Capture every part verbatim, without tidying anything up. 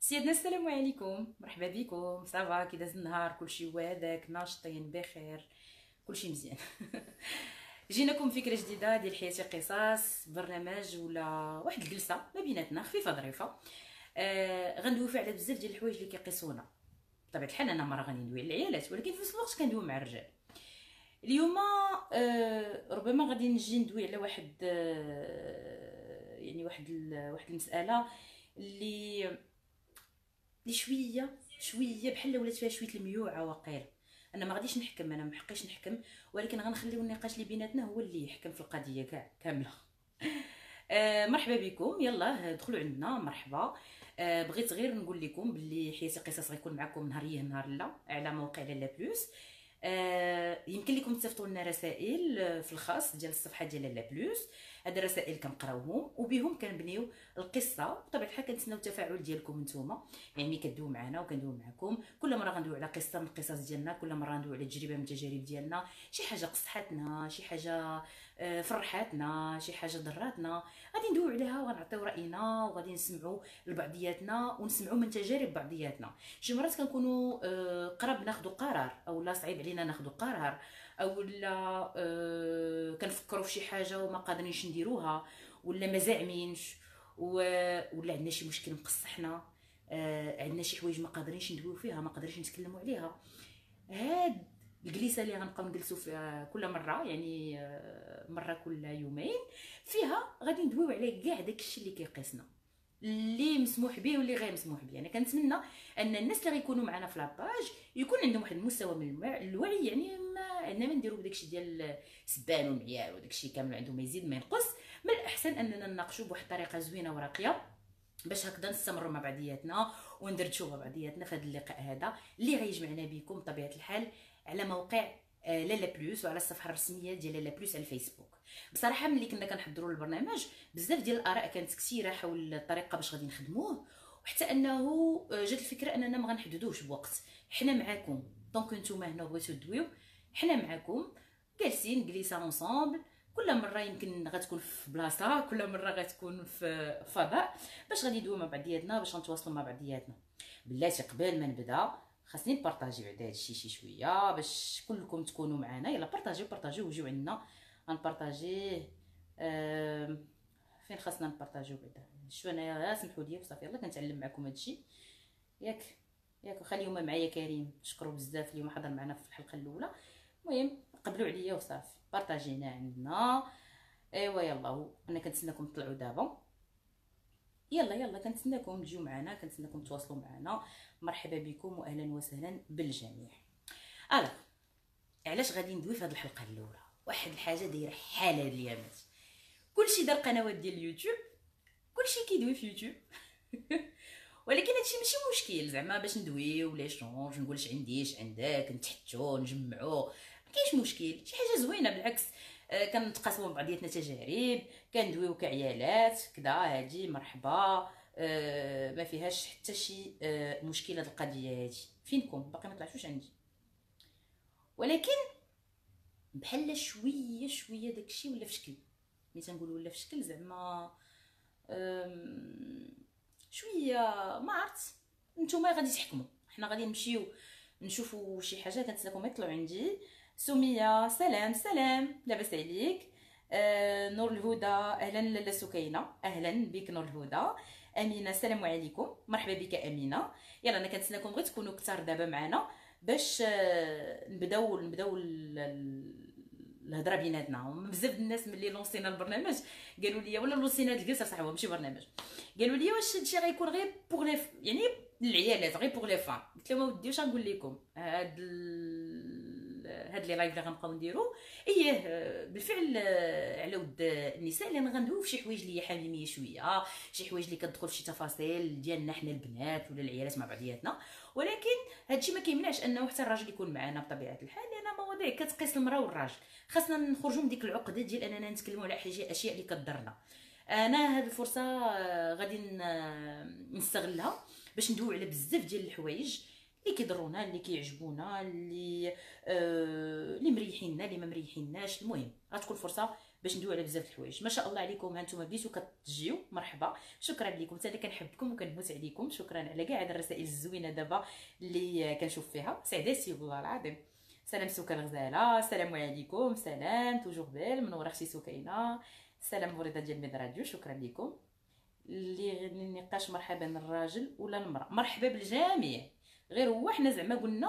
سيدنا السلام عليكم، مرحبا بكم. صافا كي داز النهار؟ كلشي وهذاك ناشطين بخير، كلشي مزيان. جيناكم فكره جديده ديال حياتي قصص، برنامج ولا واحد الجلسه ما بيناتنا خفيفه ظريفه. آه غندويو فيها على بزاف ديال الحوايج اللي كيقيسونا. بطبيعه الحال انا مره غادي ندوي على العيالات، ولكن في نفس الوقت كندوي مع الرجال. اليوم آه ربما غادي نجي ندوي على واحد آه يعني واحد ال- واحد المساله اللي اللي شويه شويه بحال ولات فيها شويه الميوعه واقيلا. انا ما غاديش نحكم، انا ما حقيش نحكم، ولكن غنخليو النقاش اللي بيناتنا هو اللي يحكم في القضيه كاع كامله. آه مرحبا بكم، يلا دخلوا عندنا مرحبا. آه بغيت غير نقول لكم باللي حياتي قصص غيكون معكم نهار يه نهار لا على موقع لالا بلوس. آه يمكن لكم تصيفطوا لنا رسائل آه، في الخاص ديال الصفحه ديال لالا بلوس. هاد الرسائل كنقراوهم وبهم كنبنيو القصه. بطبيعه الحال كنتسناو التفاعل ديالكم نتوما، يعني ملي كدويو معنا وكندويو معكم كل مره غندويو على قصه من القصص ديالنا، كل مره غندويو على تجربه من التجارب ديالنا، شي حاجه قصحتنا، شي حاجه آه، فرحاتنا، شي حاجه ضراتنا، غادي ندويو عليها وغنعطيو راينا وغادي نسمعوا لبعضياتنا ونسمعوا من تجارب بعضياتنا. شي مرات كنكونوا آه، قرب ناخذوا قرار او لا صعيب علينا ناخذوا قرار، او لا آه، كنفكروا في شي حاجه وما قادرينش نديروها، ولا ما زاعمينش، و- ولا عندنا شي مشكل مقصحنا، آه، عندنا شي حوايج ما قادرينش ندويو فيها، ما قادرينش نتكلموا عليها. هاد الجلسه اللي غنبقاو نجلسوا فيها كل مره، يعني آه، مره كل يومين، فيها غادي ندويو على كاع داكشي اللي كيقيسنا، اللي مسموح به واللي غير مسموح به. انا كنتمنى ان الناس اللي غيكونوا معنا في لاباج يكون عندهم واحد المستوى من المع- الوعي، يعني ما عندنا ما نديروا بداكشي ديال السبان والمعيار وداكشي كامل، عندهم ما يزيد ما ينقص. من الاحسن اننا نناقشوا بواحد الطريقه زوينه وراقيه، باش هكذا نستمروا مع بعضياتنا وندردشوا مع بعضياتنا في هذا اللقاء هذا اللي غيجمعنا بكم بطبيعه الحال على موقع آه، لالا بلوس وعلى الصفحه الرسميه ديال لالا بلوس على الفيسبوك. بصراحه ملي كنا كنحضروا البرنامج بزاف ديال الاراء كانت كثيره حول الطريقه باش غادي نخدموه، وحتى انه آه، جات الفكره اننا ما غنحددوش بوقت. حنا معاكم دونك نتوما هنا بغيتو تدويو، حنا معاكم جالسين جليسا اونصامبل. كل مره يمكن غتكون في بلاصه، كل مره غتكون في فضاء، باش غادي ندويو مع بعضياتنا، باش نتواصلوا مع بعضياتنا. بلاتي قبل ما نبدا خاصني نبارطاجي بعدا هادشي شي شويه باش كلكم تكونوا معنا. يلا بارطاجيو بارطاجيو وجيو عندنا غنبارطاجيه. آم، فين خاصنا نبارطاجيو بعدا؟ شو انايا سمحوا لي وصافي، يلا كنتعلم معكم هادشي. ياك ياك واخا اليوم معايا كريم، شكرو بزاف اليوم حضر معنا في الحلقه الاولى. المهم قبلوا عليا وصافي بارطاجينا عندنا. ايوا يلا هو انا كنتسناكم تطلعوا دابا. يلا يلا كنتسناكم تجيو معنا، كنتسناكم تواصلوا معنا. مرحبا بكم واهلا وسهلا بالجميع. الو، علاش غادي ندوي في هذه الحلقه الاولى؟ واحد الحاجه دايره حاله هاد الايامات، كلشي دار قنوات ديال اليوتيوب، كلشي كيدوي في يوتيوب. ولكن هادشي ماشي مشكل زعما باش ندويو ولا شونج، نقول اش عندي اش عندك، نتحتو نجمعو، ما كاينش مشكل، شي حاجه زوينه بالعكس. آه كنتقاسموا بعضياتنا تجارب، كندويو كعيالات كدا، هادي مرحبا. آه ما فيهاش حتى شي آه مشكله هاد القضيه هادي. فينكم باقي ما طلعتوش عندي، ولكن بحال شويه شويه داكشي ولا في شكل، ملي تنقولوا ولا في شكل زعما أم، شويه ما عرفت، نتوما غادي تحكموا. حنا غادي نمشيو نشوفوا شي حاجه. كنتسناكم يطلعوا عندي. سميه سلام سلام، لاباس عليك؟ آه نور الهدى اهلا. لاله سكينه اهلا بك. نور الهدى. امينه السلام عليكم، مرحبا بك امينه. يلا انا كنتسناكم غير تكونوا كثار دابا معنا باش آه، نبداو نبداو ال- ال- الهضره بيناتنا. بزاف الناس ملي لونسينا البرنامج قالوا لي، ولا لونسينا هاد الجلسه صح هو ماشي برنامج، قالوا لي واش هادشي غيكون غير بوغ لي ف- يعني العيالات غير بوغ لي فام. قلت لهم اودي واش غنقول لكم، هاد ال... هاد لي لايف اللي غنبقاو نديرو اييه بالفعل آه، على ود النساء، لان غندويو في شي حوايج اللي هي حميميه شويه، شي حوايج اللي كتدخل في شي تفاصيل ديالنا حنا البنات ولا العيالات مع بعضياتنا. ولكن هادشي ما كيمنعش انه حتى الراجل يكون معنا بطبيعه الحال، لان مواضيع كتقيس المراه والراجل. خاصنا نخرجوا من ديك العقده ديال اننا نتكلموا على حاجه اشياء اللي كضرنا. انا هاد الفرصه آه، غادي ن- نستغلها باش ندويو على بزاف ديال الحوايج اللي كيضرونا، اللي كيعجبونا، اللي آه اللي مريحيننا، اللي ما مريحيناش. المهم غتكون فرصه باش ندويو على بزاف الحوايج. ما شاء الله عليكم، ها نتوما بديتو كتجيو، مرحبا، شكرا لكم، حتى انا كنحبكم وكنموت عليكم. شكرا على كاع هاد الرسائل الزوينه دابا اللي كنشوف فيها، سعداتي والله العظيم. سلام سكر غزاله، السلام عليكم، سلام توجور بال، منوره اختي سكينه، سلام مريضه ديال ميد راديو، شكرا لكم. اللي النقاش مرحبا الراجل ولا المراه، مرحبا بالجميع، غير هو حنا زعما قلنا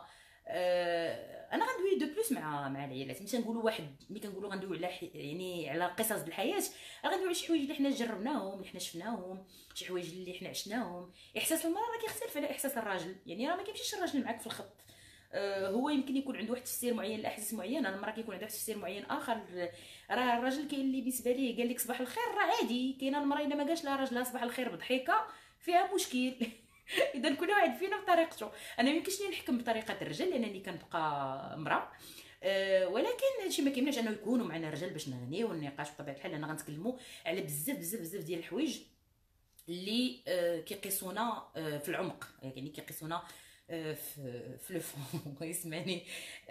آه انا غندوي دو بلوس مع مع العائلات. ملي تنقولوا واحد، ملي كنقولوا غندوي على يعني على قصص الحياه، غندوي على شي حوايج اللي حنا جربناهم، اللي حنا شفناهم، شي حوايج اللي حنا عشناهم. احساس المراه راه كيختلف على احساس الراجل، يعني راه ما كيمشيش الراجل معاك في الخط. آه هو يمكن يكون عنده واحد التفسير معين لاحاسيس معينه، المراه كيكون عندها تفسير معين اخر. راه الراجل كاين اللي بالنسبه ليه قال لك صباح الخير راه عادي، كاينه المراه الا ما قالش لها راجلها صباح الخير بضحكه فيها مشكل. اذا كل واحد فينا بطريقته. انا ما يمكنش لي نحكم بطريقه الرجال لانني كنبقى امراه، أه ولكن هادشي ما كيمنعش انه يكونوا معنا الرجال باش نغنيو والنقاش بطبيعه الحال. انا غنتكلموا على بزاف بزاف بزاف ديال الحوايج اللي أه كيقيسونا أه في العمق، يعني كيقيسونا أه في في لو فون. يسمعني.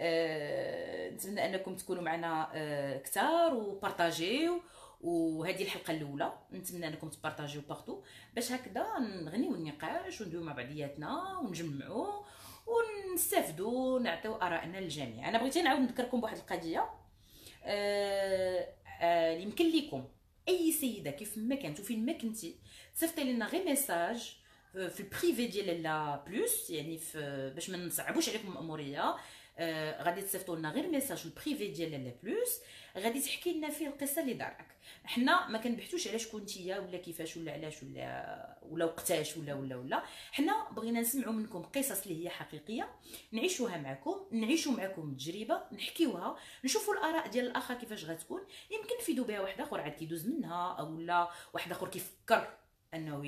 أه نتمنى انكم تكونوا معنا أه كثار وبارطاجيو. وهذه الحلقه الاولى نتمنى انكم تبارطاجيو بارتو باش هكذا نغنيو النقاش وندويو مع بعضياتنا ونجمعوا ونستافدوا ونعطيو ارائنا للجميع. انا بغيت نعاود نذكركم بواحد القضيه. آه آه يمكن لكم اي سيده كيف ما كانت وفين ما كنتي تصيفطي لنا غير ميساج في البريفي ديال لا بلوس، يعني في باش ما نصعبوش عليكم الاموريه. آه غادي تصيفطوا لنا غير ميساج في البريفي ديال لا بلوس، غادي تحكي لنا فيه القصه اللي دارك. حنا ما كنبحثوش على شكون نتيا ولا كيفاش ولا علاش ولا ولا وقتاش ولا ولا ولا حنا بغينا نسمعوا منكم قصص اللي هي حقيقيه، نعيشوها معكم، نعيشوا معكم التجربه، نحكيوها، نشوفوا الاراء ديال الاخر كيفاش غتكون. يمكن نفيدوا بها واحد اخر عاد كيدوز منها، او لا واحد اخر كيفكر انه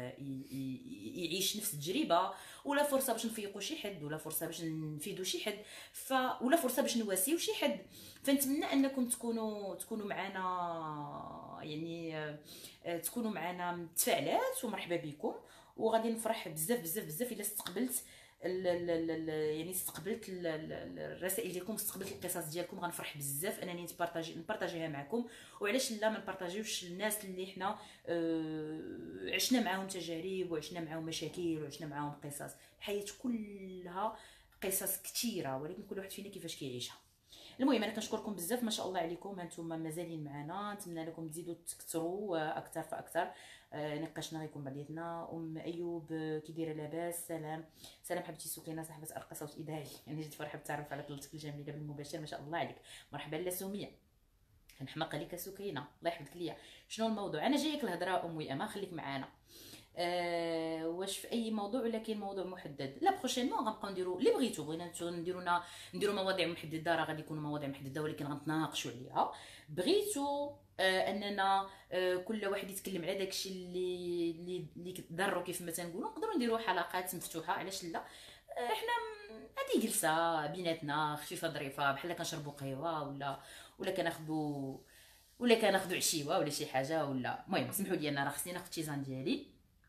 يعيش نفس التجربه، ولا فرصه باش نفيقوا شي حد، ولا فرصه باش نفيدوا شي حد، ف ولا فرصه باش نواسيو شي حد. فنتمنى انكم تكونوا تكونوا معنا، يعني تكونوا معنا متفاعلات، ومرحبا بكم. وغادي نفرح بزاف بزاف بزاف الا استقبلت ال ال ال يعني استقبلت الرسائل ديالكم، استقبلت القصص ديالكم، غنفرح بزاف انني نبارطاجي نبارطاجيها معكم. وعلاش لا ما نبارطاجيوش الناس اللي حنا آه عشنا معاهم تجارب، وعشنا معاهم مشاكل، وعشنا معاهم قصص. الحياه كلها قصص كثيره، ولكن كل واحد فينا كيفاش كيعيشها. المهم انا كنشكركم بزاف، ما شاء الله عليكم، هانتوما مازالين معنا، نتمنى لكم تزيدوا تكثروا اكثر فاكثر. آه نقاشنا غيكون بعضياتنا. ام ايوب كي دايره لاباس؟ سلام سلام حبيبتي سكينه صاحبه ارقى صوت اذاعي. يعني جيت فرحه بالتعرف على طلتك الجميله بالمباشر، ما شاء الله عليك. مرحبا لا سميه، كنحماق عليك سكينه، الله يحفظك ليا. شنو الموضوع؟ انا جايك الهضره امي اما، خليك معانا. أه واش في اي موضوع ولا كاين موضوع محدد؟ لا بروشينمون غنبقاو نديرو اللي بغيتو. بغينا نديرونا نديرو مواضيع محدده، راه غادي يكونوا مواضيع محدده، ولكن غنتناقشوا عليها. بغيتو آه اننا آه كل واحد يتكلم على داكشي اللي اللي اللي ضرو كيف ما تنقولوا، نقدروا نديروا حلقات مفتوحه، علاش لا. آه احنا هذه جلسه بيناتنا خفيفه ظريفه، بحال كنشربوا قهوه ولا ولا كناخذوا ولا كناخذوا عشيوه ولا شي حاجه ولا. المهم سمحوا لي انا راه خصني ناخذ التيزان ديالي.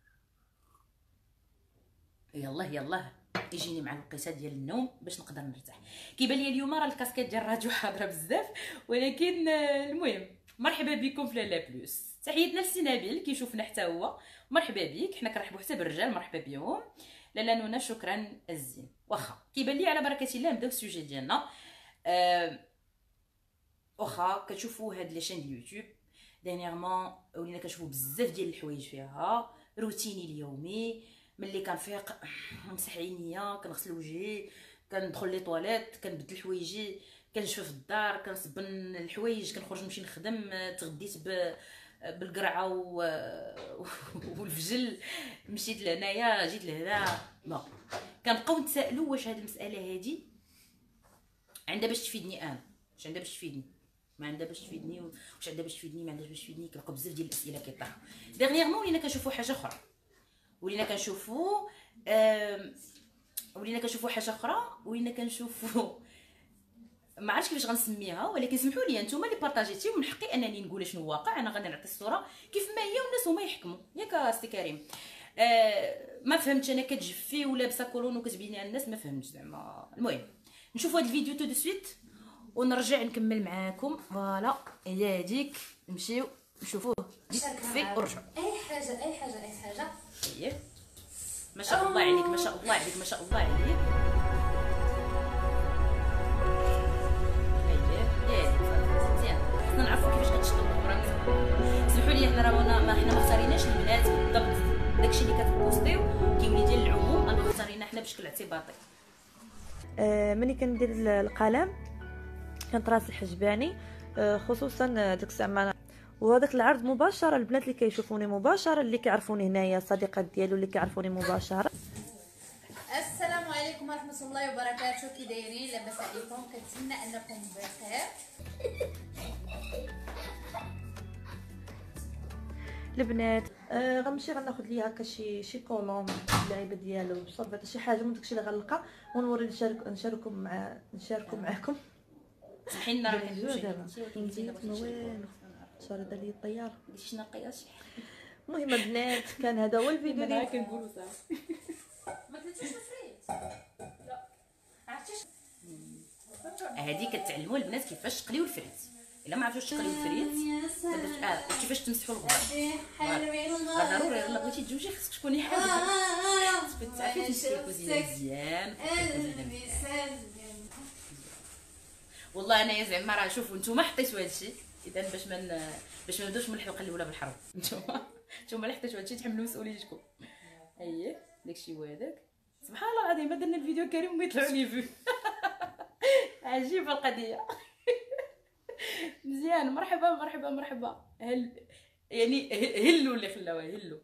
يلا يلا يجيني مع الوقيته ديال النوم باش نقدر نرتاح. كيبان لي اليوم راه الكاسكيت ديال الراديو حاضره بزاف، ولكن المهم مرحبا بكم في لالا بلوس. تحياتنا لسي نبيل كيشوفنا حتى هو، مرحبا بك. حنا كنرحبوا حتى بالرجال، مرحبا بهم. لالا نونا شكرا الزين. واخا كيبان لي على بركه الله نبداو السوجي ديالنا. أه واخا كتشوفوا هاد لي شين ديال اليوتيوب دانييرمون ولينا كنشوفوا بزاف ديال الحوايج فيها، روتيني اليومي. ملي كنفيق نمسح عينيا، كنغسل وجهي، كندخل لي طواليت، كنبدل حوايجي، كنشوف الدار، كنصبن الحوايج، كنخرج نمشي نخدم. تغديت ب بالقرعه و... والفجل، مشيت لهنايا جيت لهنا. بون كنبقاو نتسائلوا واش هاد المساله هادي عندها باش تفيدني انا، واش عندها باش تفيدني، ما عندها باش تفيدني، واش عندها باش تفيدني، ما عندهاش باش تفيدني. كنبقاو بزاف ديال الاسئله كيطرحوا. ديغنيغمون ولينا كنشوفوا حاجه اخرى، ولينا كنشوفوا ولينا كنشوفوا حاجه اخرى ولينا كنشوفوا ما عرفتش كيفاش غنسميها، ولكن سمحوا لي انتم اللي بارطاجيتي، ومن حقي انني نقول شنو واقع. انا غادي نعطي الصوره كيف ما هي والناس هما يحكموا، ياك استي كريم؟ آه ما فهمتش انا، كتجفي ولابسه كولون وكتبيني على الناس، ما فهمتش زعما. المهم نشوفوا هذا الفيديو تو دو سويت ونرجع نكمل معاكم. فوالا هي هذيك، نمشيو نشوفوه في ورجعوا. اي حاجه اي حاجه اي حاجه. طيب ما شاء الله عليك، ما شاء الله عليك، ما شاء الله عليك. نعرفوا كيفاش كتشطبوا. سمحوا لي حنا راه ما حنا ما اختاريناش البنات بالضبط داكشي اللي كتبوستيو كيولي ديال العموم، انا اختارينا حنا بشكل اعتباطي. آه ملي كندير القلم كنطراس الحجباني، آه خصوصا ديك الساعه، وهذاك العرض مباشره البنات اللي كيشوفوني مباشره، اللي كيعرفوني هنايا صديقات ديالو اللي كيعرفوني مباشره. السلام عليكم ورحمه الله وبركاته، كي دايرين؟ لاباس عليكم؟ كنتمنى انكم بخير. البنات آه غنمشي غناخذ ليها هكا شي شي كولون اللعيبه ديالو صافي، شي حاجه من داكشي اللي غنلقى ونوري نشارك نشارككم مع نشارككم معكم. سمحي لنا راه ندوزو دابا نزيد ما والو شارده لي الطياره قلتي نقياش. المهم البنات كان هذا هو الفيديو اللي كنقولوا صافي. ما كليتيش الفريت؟ لا عرفتيش هادي كتعلموا البنات كيفاش تقليو الفريت. الا ما عرفتوش تقليو الفريت اه وكيفاش تمسحوا الغبار. ضروري الا بغيتي تجوجي خصك تكوني حاضره، تعرفي تمسحي الكوزينه مزيان. والله انايا زعما راه شوفوا نتوما حطيتوا هادشي، اذا باش ما باش ما نبداوش من الحلقه الاولى بالحرب. نتوما نتوما اللي حطيتوا هادشي تحملوا مسؤوليتكم. اييه داكشي هو هذاك. سبحان الله العظيم ما درنا الفيديو كريم وما يطلعوا لي فيو. عجيبه القضيه. مزيان. مرحبا مرحبا مرحبا. هل يعني هلو اللي خلاوها هلو.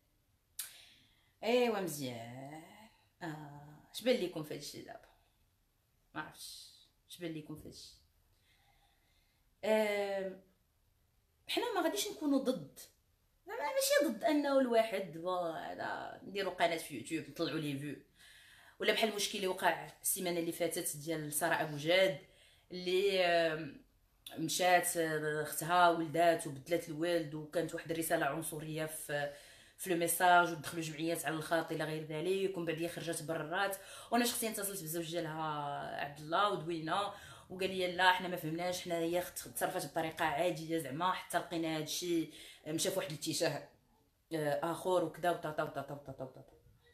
ايوا مزيان. اه اش بان لكم في هادشي دابا؟ ما عرفتش اش بان لكم في هادشي. آه حنا ما غاديش نكونوا ضد، ماشي ضد انه الواحد هذا نديروا قناه في يوتيوب نطلعوا لي فيو، ولا بحال المشكل اللي وقع السيمانه اللي فاتت ديال ساره ابو جاد اللي آه مشات اختها ولدات وبدلات الوالد، وكانت واحد الرساله عنصريه في في لو ميساج، ودخلوا جمعيات على الخط الى غير ذلك، ومن بعد خرجت برات. وانا شخصيا اتصلت بالزوج ديالها عبد الله ودوينا وقال لي لا حنا ما فهمناش، حنا هي تصرفات بطريقه عاديه زعما، حتى لقينا هادشي مشى في واحد الاتجاه اخر وكذا وطاطا وطاطا وطاطا وطاطا.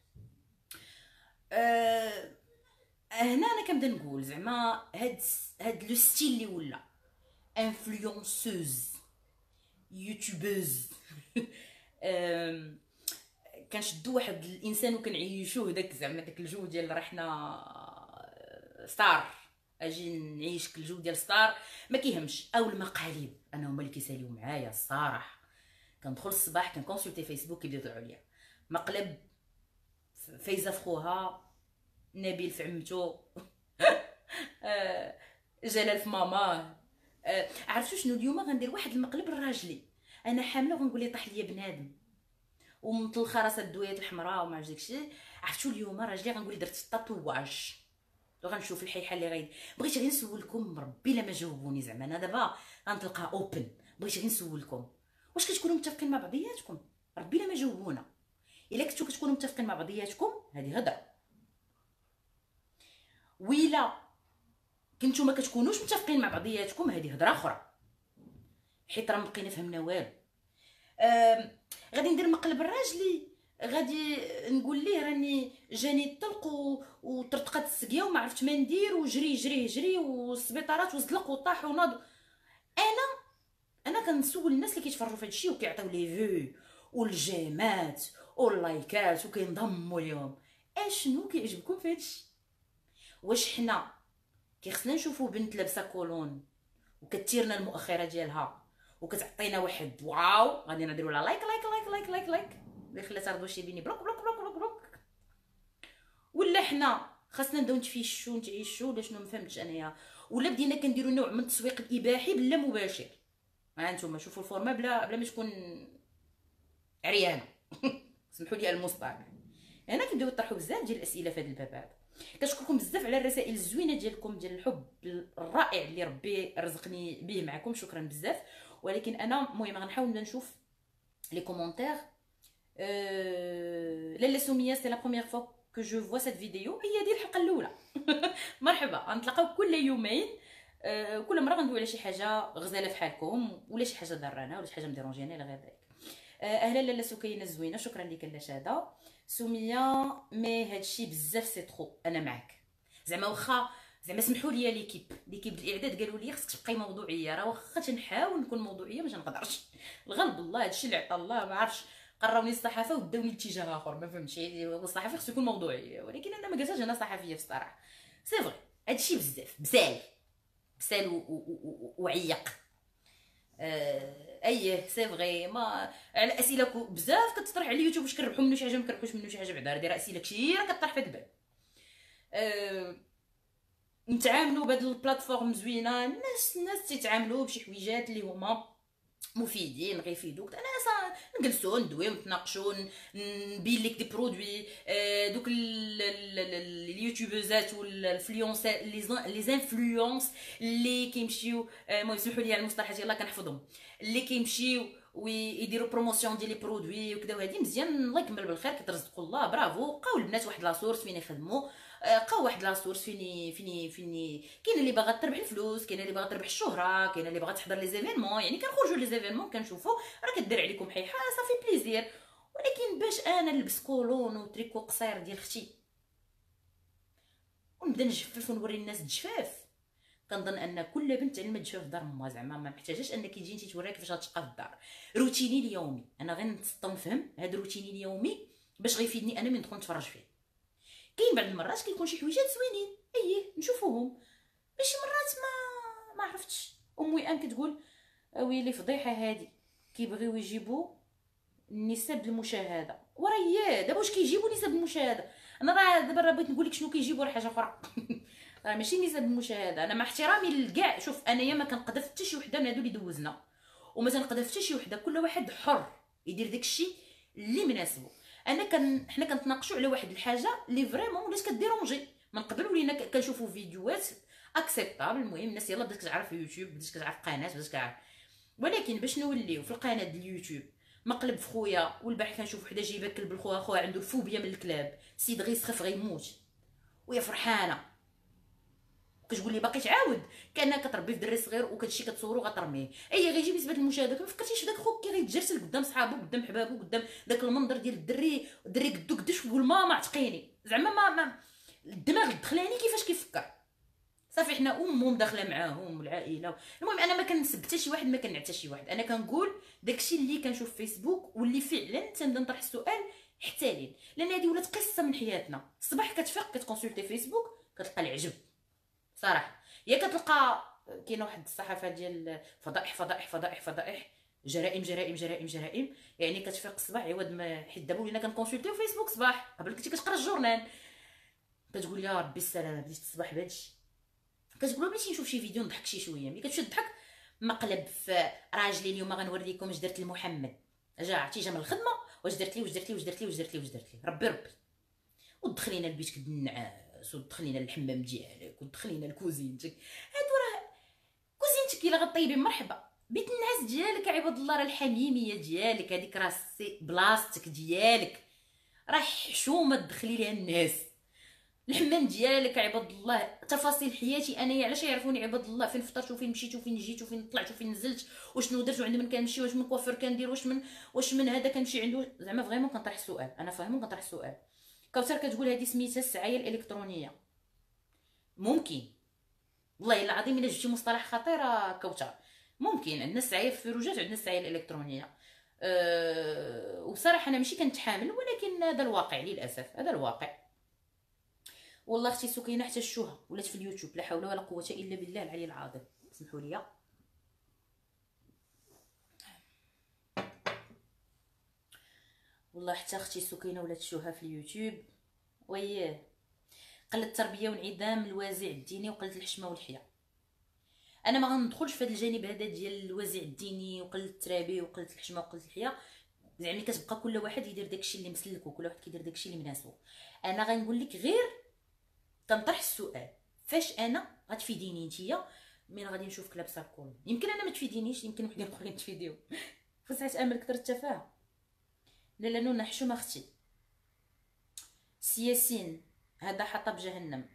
أه هنا انا كنبدا نقول زعما هاد هاد لو ستيل اللي ولا انفلونسوز يوتيوبوز. كنشدو واحد الانسان وكنعيشوه داك زعما داك الجو ديال راه حنا ستار، اجي نعيش الجو ديال ستار ما كيهمش. او المقالب انا هما اللي كيساليو معايا الصراحه. كندخل الصباح كنكونسلتي فيسبوك كيبداو يطلعوا ليا مقلب فايزه في خوها، نبيل في عمتو، جلال في ماماه. عرفتوا شنو اليوم غندير واحد المقلب الراجلي، انا حامله وغنقول لي طاح ليا بنادم ومطلخه راسها الدويات الحمراء وما عرفتش داكشي. عرفتوا اليوم راجلي غنقول لي درت تاتواج، وغنشوف الحيحه اللي غير بغيت غير نسولكم ربي الا ما جاوبوني زعما انا دابا غنطلقها اوبن. بغيت غير نسولكم واش كتكونوا متفقين مع بعضياتكم؟ ربي الا ما جاوبونا. الا كنتو كتكونوا متفقين مع بعضياتكم هذه هضره، ويلا كنتو ما كتكونوش متفقين مع بعضياتكم هذه هضره اخرى، حيت راه ما بقينا فهمنا والو. غادي ندير مقلب الراجلي، غادي نقول ليه راني جاني الطلق وطرطقات السقيه وما عرفت ما ندير وجري جري جري والسبيطارات وزلق وطاح وناض. انا انا كنسول الناس اللي كيتفرجوا في هادشي وكيعطيو لي فيو والجيمات واللايكات وكينضموا ليهم، اشنو كيعجبكم في هادشي؟ واش حنا كيخصنا نشوفوا بنت لابسه كولون وكتيرنا المؤخره ديالها وكتعطينا واحد واو غادي نديروا لها لايك لايك لايك لايك لايك لايك اللي خلاتها رضوى شيبيني بلوك بلوك بلوك بلوك بلوك؟ ولا حنا خاصنا نبداو نتفيشوا نتعيشوا ولا شنو؟ ما فهمتش انايا. ولا بدينا كنديروا نوع من التسويق الاباحي بلا مباشر. ها انتم شوفوا الفورما بلا بلا ما تكون عريانه. سمحوا لي المصطلح. هنا كنبداو نطرحوا بزاف ديال الاسئله في هذا الباب هذا. كنشكركم بزاف على الرسائل الزوينه ديالكم ديال الحب الرائع اللي ربي رزقني به معكم، شكرا بزاف. ولكن انا المهم غنحاول نشوف لي كومونتير. أه... لاله سميه سي لا بروميير فوا كو جو فوا سيت فيديو، هي دي الحلقه الاولى. مرحبا، غنتلاقاو كل يومين أه كل مره غندوي على شي حاجه غزاله فحالكم، ولا شي حاجه ضرانا ولا شي حاجه مديرونجينا ولا غير ذلك. أه اهلا لاله سكينه الزوينه، شكرا لك لاله شاده. سميه مي هادشي بزاف سي ترو، انا معاك زعما واخا زعما سمحوا لي ليكيب ليكيب الاعداد قالوا لي خصك تبقاي موضوعيه، راه واخا تنحاول نكون موضوعيه باش نقدرش، الغلب الله هادشي اللي عطا الله ما عرفش، قراوني الصحافه وداوني لاتجاه اخر ما فهمتش، الصحافي خصو يكون موضوعي، ولكن انا ما قلتهاش انا صحفيه بصراحه. سي فري هادشي بزاف بسال بسال وعيق. آه ايه سي فري، ما على اسئله بزاف كتطرح على اليوتيوب، واش كنربحوا منه شي حاجه ما كنربحوش منه شي حاجه، بعدا دايره اسئله كثيره كطرح في هاد الباب. آه نتعاملوا بهاد البلاتفورم زوينه، الناس الناس تيتعاملوا بشي حويجات اللي هما مفيدين غيفيدوك. انا نجلسوا ندويو نتناقشوا نبين لك دي برودوي. دوك اليوتيوبرزات والانفلونسات لي زانفلونس اللي كيمشيو، المهم سمحوا لي على المصطلحات يلاه كنحفظهم، اللي كيمشيو ويديروا بروموسيون ديال لي برودوي وكذا، وهادي مزيان الله يكمل بالخير كيترزقوا الله برافو. بقاو البنات واحد لا سورس فين يخدموا، بقاو واحد لا سورس فين فين فين كاين اللي باغا تربح الفلوس، كاين اللي باغا تربح الشهره، كاين اللي باغا تحضر لي زيفينمون، يعني كنخرجوا لي زيفينمون كنشوفوا راه كدير عليكم حيحه صافي بليزير. ولكن باش انا نلبس كولون وتريكو قصير ديال اختي ونبدا نجفف ونوري الناس الجفاف، كنظن ان كل بنت علمت تجفاف في دار امها، زعما ما محتاجاش انك تجي انت توريها كيفاش غتشقى في الدار. روتيني اليومي انا غير نتسطى ونفهم هذا روتيني اليومي باش غيفيدني انا من ندخل نتفرج فيه. كاين بعض المرات كيكون شي حويجات زوينين اييه نشوفوهم، باش مرات ما ما عرفتش. امي ام كتقول ويلي فضيحه هادي كيبغيو يجيبوا نسب المشاهده، وراه دابا واش كيجيبوا نسب المشاهده؟ انا راه دابا راه بغيت نقول لك شنو كيجيبوا راه حاجه اخرى راه ماشي نسب المشاهده. انا مع احترامي لكاع، شوف انايا ما كنقذف حتى شي وحده من هادو اللي دوزنا، وما تنقذف حتى شي وحده، كل واحد حر يدير داكشي اللي مناسبه. انا كان حنا كنتناقشوا على واحد الحاجه اللي فريمون ولات كديرونجي من قبل، ولينا كنشوفوا فيديوهات اكسبتابل. المهم الناس يلاه بدات كتعرف اليوتيوب، بدات كتعرف قناه، بدات كتعرف، ولكن باش نوليو في القناه ديال اليوتيوب مقلب في خويا، والبارح كنشوف وحده جايبه كلب لخوها، خوها عنده الفوبيا من الكلاب، السيد غيسخف غيموت وهي فرحانه كتقول لي باقي تعاود كانها كتربي في دري صغير وكتمشي كتصورو غترميه. اي غيجيب نسبه المشاهده، ما فكرتيش داك خوك كي غيتجرسل قدام صحابو قدام حبابو قدام داك المنظر ديال الدري، الدري قدو قداش ويقول ماما عتقيني، زعما ما, ما الدماغ الدخلاني كيفاش كيفكر. صافي حنا امهم داخله معاهم والعائله. المهم انا ما كنسب حتى شي واحد، ما كنعتى شي واحد، انا كنقول داكشي اللي كنشوف في فيسبوك واللي فعلا تنبدا نطرح السؤال حتى لين، لان هذه ولات قصه من حياتنا. الصباح كتفيق كتكونسلتي فيسبوك كتلقى العجب صراحه، يا كتلقى كاينه واحد الصحافه ديال فضائح فضائح فضائح فضائح جرائم جرائم جرائم جرائم، يعني كتفيق الصباح عوض ما حيت دابا ولينا كنكونسلتيو فيسبوك صباح، قبل كنتي كتقرا الجورنال كتقول يا ربي السلامه بديت الصباح بهادشي، كتقول بغيتي نشوف شي فيديو نضحك شي شويه، ملي كتمشي تضحك مقلب في راجلي اليوم غنوريكم اش درت لمحمد، جا عرفتي جا من الخدمه واش درت لي واش درت لي واش درت لي واش درت لي واش درت لي ربي ربي، ودخلينا البيت كدنعاس، ودخلينا الحمام ديالك، ودخلينا لكوزينتك، هادو راه كوزينتك الا غطيبي مرحبا، بيت النعاس ديالك عباد الله راه الحميميه ديالك هذيك راه سي بلاصتك ديالك، راه حشومه تدخلي ليها الناس، الحمام ديالك عباد الله، تفاصيل حياتي انايا علاش يعرفوني عباد الله، فين فطرت وفين مشيت وفين جيت وفين طلعت وفين نزلت وشنو درت وعند من كنمشي، واش من كوافير كندير، واش من واش من هذا كنمشي عنده، زعما فريمون كنطرح السؤال، انا فاهمه كنطرح السؤال. كوثر كتقول هذه سميتها السعايه الالكترونيه، ممكن والله العظيم الا جبتي مصطلح خطير كوثر، ممكن عندنا السعايه في الفروجات وعندنا السعايه الالكترونيه. أه وبصراحه انا ماشي كنتحامل، ولكن هذا الواقع للاسف، هذا الواقع. والله اختي سكينه حتى الشوهه ولات في اليوتيوب، لا حول ولا قوه الا بالله العلي العظيم، سمحوا لي. والله حتى اختي سكينه ولات الشوهه في اليوتيوب، وياه قله التربيه وانعدام الوازع الديني وقله الحشمه والحياء. انا ما غندخلش في هذا الجانب هذا ديال الوازع الديني وقله التربيه وقله الحشمه وقله الحياء، زعما كتبقى كل واحد يدير داكشي اللي مسلك وكل واحد كيدير داكشي اللي مناسبو. انا غنقول لك غير كنطرح السؤال، فاش انا غتفيديني نتيا من غادي نشوفك لابسه الكول؟ يمكن انا ما تفيدينيش، يمكن وحدين اخرين تفيديو، فسعت امل كثر التفاهه. لا لا نونا حشومه اختي. سياسين هذا حطب جهنم،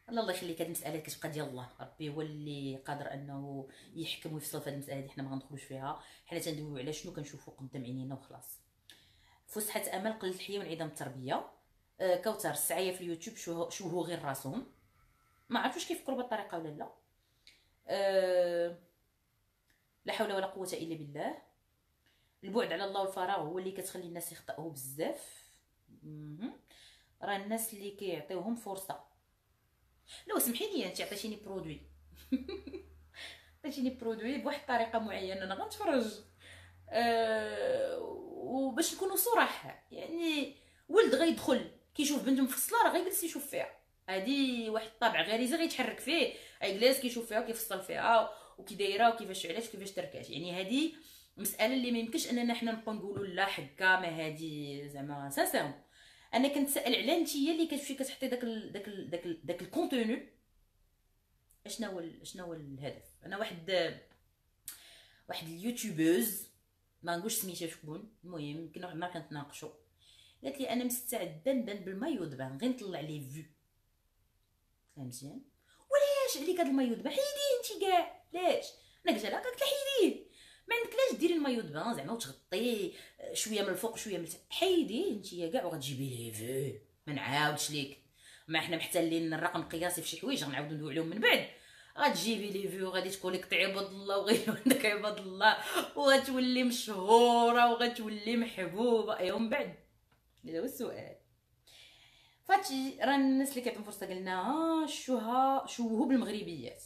الله الله يخليك. هاد المساله كتبقى ديال الله، ربي هو اللي قادر انه يحكم ويفصل في هاد المساله هادي، حنا ما غندخلوش فيها، حنا تندويو على شنو كنشوفو قدام عينينا وخلاص. فسحه امل قل التحيه وانعدام التربيه. آه كوثر السعايه في اليوتيوب شو شو هو غير راسهم، ما عرفتوش كيفكروا بالطريقه ولا لا. آه لا حول ولا قوه الا بالله. البعد على الله والفراغ هو اللي كتخلي الناس يخطئوا بزاف. راه الناس اللي كيعطيوهم فرصه. لا سمحي لي، انت عطيتيني برودوي عطيتيني برودوي بواحد الطريقه معينه انا غنتفرج. أه وباش نكونوا صراحه، يعني ولد غيدخل كيشوف بنت مفصله راه غيجلس يشوف فيها، هادي واحد الطابع غريزي غيتحرك فيه، غيجلس كيشوف فيها وكيفصل فيها وكي دايره وكيفاش علاش كيفاش تركات. يعني هادي مساله اللي ما يمكنش اننا حنا نبقاو نقولوا لا حكا ما هادي زعما سانسيرمون. انا كنتسائل على نتيا اللي كتمشي كتحطي داك ال داك ال داك ال داك الكونتوني، اشنا هو اشنا هو الهدف. انا واحد واحد اليوتيوبوز ما نقولش سميتها شكون، المهم يمكن واحد النهار كنتناقشوا، قالت لي انا مستعده ندان بالمايو دبان غير نطلع لي فيو. مزيان، ولاش عليك هاد المايو دبان؟ حيديه انت كاع، علاش؟ انا قلت لها قالت لي حيديه، ما عندكلاش ديري المايو دبان زعما وتغطيه شويه من الفوق شويه من التحت، حيديه انت كاع وغتجيبي لي فيو. ما نعاودش ليك، ما احنا محتلين الرقم القياسي في شي حوايج غنعاودو ندويو عليهم من بعد. غتجيبي لي فيو غادي تقولي قطعي عباد الله وغير عندك عباد الله، وغتولي مشهوره وغتولي محبوبه. ايوا من بعد هذا هو السؤال. فهادشي راه الناس اللي كيعطيو فرصه قلناها شوها شوهوا بالمغربيات.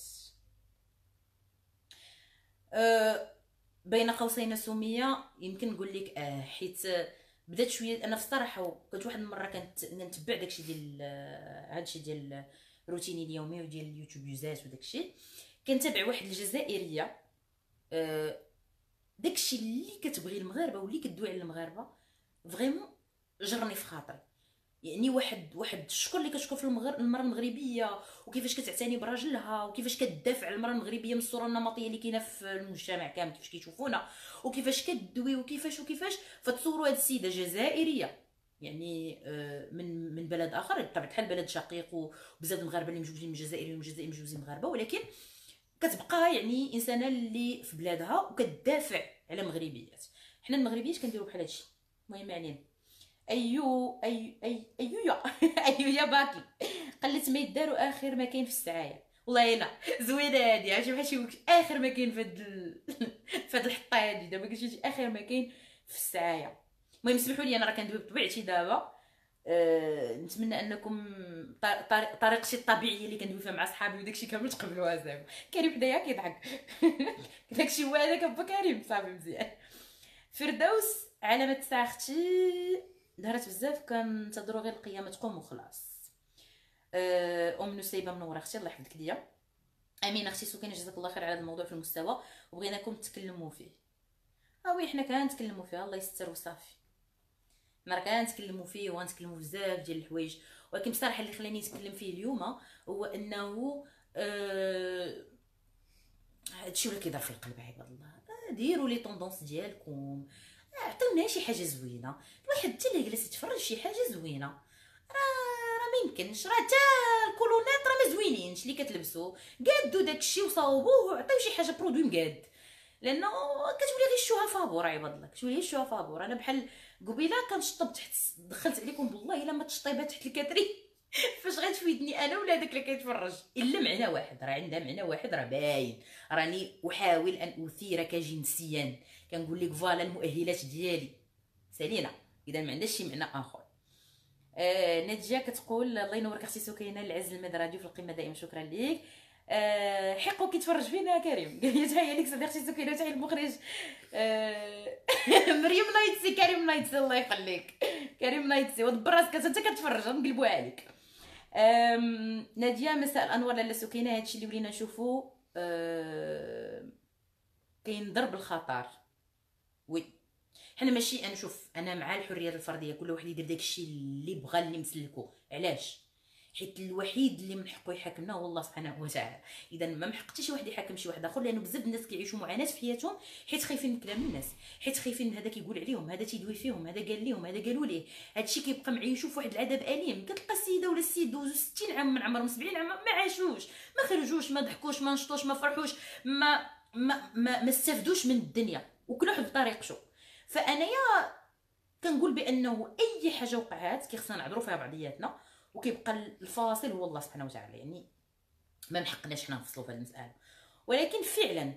أه بين قوسين سميه يمكن نقول لك اه، حيت بدات شويه انا في الصراحه كنت واحد المره كنت نتبع داكشي ديال هادشي ديال روتيني اليومي وديال اليوتيوبيوزات وداكشي. كنتابع واحد الجزائريه أه داكشي اللي كتبغي المغاربه واللي كدوي على المغاربه فريمون جرني في خاطري. يعني واحد واحد الشكر اللي كتشكر في المغرب المراه المغربيه وكيفاش كتعتني براجلها وكيفاش كتدافع على المراه المغربيه من الصوره النمطيه اللي كاينه في المجتمع كامل كيفاش كيشوفونا وكيفاش كدوي وكيفاش وكيفاش فتصوروا هاد السيده جزائريه يعني من من بلد اخر بطبيعه الحال بلد شقيق وبزاف المغاربه اللي مجوزين من الجزائر والجزائر مجوزين مغاربه، ولكن كتبقى يعني انسانه اللي في بلادها وكتدافع على مغربيات. حنا المغربيات كنديروا بحال هادشي. المهم علينا ايو اي اي ايويا ايويا باكي قلت ما يداروا اخر ما كاين في السعايه. والله الا زوينه هادي عرفتي بحال شي اخر ما كاين في هاد ال... في هاد الحطه هادي دابا قلتي اخر ما كاين في السعايه. المهم سمحوا لي انا راه كندوي بطبيعتي دابا. أه... نتمنى انكم طريق... طريقتي الطبيعيه اللي كندوي فيها مع صحابي وداكشي كامل تقبلوها زعما. كريم حدايا كيضحك داكشي هو هذاك با كريم صافي مزيان. فردوس علامه تسعه اختي دهرت بزاف كنتظروا غير القيامه تقوم وخلاص. ام نسيبه منوره اختي الله يحفظك ليا. امين اختي سكينه جزاك الله خير على هذا الموضوع في المستوى وبغيناكم تتكلموا فيه. ها وي حنا كنتكلموا فيه الله يستر وصافي. حنا كنتكلموا فيه وغنتكلموا بزاف ديال الحوايج، ولكن بصراحه اللي خلاني نتكلم فيه اليوم هو انه أه... هادشي ولا كيضر في القلب عباد الله. ديروا لي طوندونس ديالكم، عطيونا شي حاجه زوينه. الواحد حتى اللي جلس يتفرج شي حاجه زوينه راه راه ما يمكنش، راه حتى الكولونات راه ما زوينينش اللي كتلبسوا. قادوا داكشي وصاوبوه وعطيو شي حاجه برودوي مقاد، لانه كتولي غير الشوها فابور عباد الله، كتولي غير الشوها فابور. انا بحال قبيله كنشطب تحت دخلت عليكم بالله الا ما تشطيبها تحت الكاتري فاش غتفيدني انا ولا داك اللي كيتفرج الا معنى واحد راه عندها معنى واحد راه باين. راني احاول ان اثيرك جنسيا، كنقول لك فوالا المؤهلات ديالي سالينا اذا ما عندهاش شي معنى اخر. آه ناديه كتقول الله ينورك اختي سكينه العز المد راديو في القمه دائما شكرا ليك. آه حقو كيتفرج فينا كريم قال لي تحيه لك صديقتي اختي سكينه تحيه المخرج آه مريم نايتسي كريم نايتسي الله يخليك كريم نايتسي ودبر راسك انت كتفرج نقلبوها عليك. ناديه مساء الانوار لاله سكينه. هادشي اللي ولينا نشوفو أه... كاين ضرب الخطر. وي حنا ماشي انا شوف انا مع الحريه الفرديه كل واحد يدير داكشي اللي بغى اللي مسلكو. علاش؟ حيت الوحيد اللي من حقه يحاكمنا هو الله سبحانه وتعالى. اذا ما محق شي واحد يحاكم شي واحد اخر، لانه بزاف الناس كيعيشوا معاناه في حياتهم حيت خايفين من كلام الناس، حيت خايفين هذا كيقول عليهم، هذا تيدوي فيهم، هذا قال لهم، هذا قالوا ليه. هادشي كيبقى معيشو في واحد العذاب اليم. كتلقى السيده ولا السيد دوزو ستين عام من عمرهم، سبعين عام، ما عاشوش، ما خرجوش، ما ضحكوش، ما نشطوش، ما فرحوش، ما ما ما, ما استفدوش من الدنيا، وكل واحد بطريقته. فانايا كنقول بانه اي حاجه وقعات كيخصنا نعذروا فيها بعضياتنا، وكيبقى الفاصل هو الله سبحانه وتعالى. يعني ما محقناش حنا نفصلوا في هذه المساله، ولكن فعلا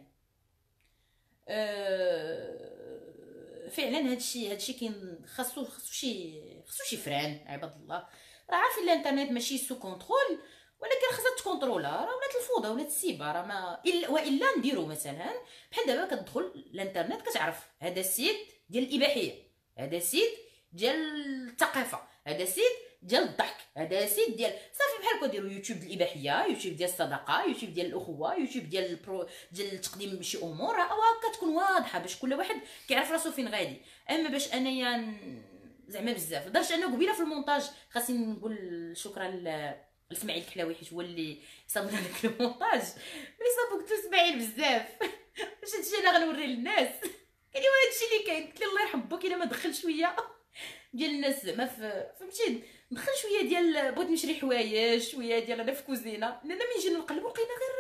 أه فعلا هادشي هادشي كاين خاصو خاصو شي خاصو شي فران عباد الله. راه عارفين الانترنت ماشي سو كونترول، ولكن خاصها تكونترولا. راه ولات الفوضى ولات السيبه، راه ما إلا والا نديرو مثلا بحال دابا كتدخل الانترنت كتعرف هذا السيت ديال الاباحيه، هذا السيت ديال الثقافه، هذا السيت ديال الضحك، هذا سيت ديال صافي. بحال هكا ديروا يوتيوب ديال الاباحيه، يوتيوب ديال الصداقه، يوتيوب ديال الاخوه، يوتيوب ديال البرو ديال تقديم شي امور، راه هكا تكون واضحه باش كل واحد كيعرف راسو فين غادي. اما باش انايا زعما بزاف لدرجه انه قبيله في المونتاج خاصني نقول شكرا لاسماعيل الكحلاوي حيت هو اللي صاب لنا داك المونتاج. ملي صابو قلت له اسماعيل بزاف باش هادشي انا غنوري للناس، قال لي هادشي اللي كاين. قلت له الله يرحم باك الا ما دخل شويه ديال الناس زعما فهمتي، ندخل شويه ديال بغيت نشري حوايج، شويه ديال انا في كوزينه، لان ملي جينا نقلبوا لقينا غير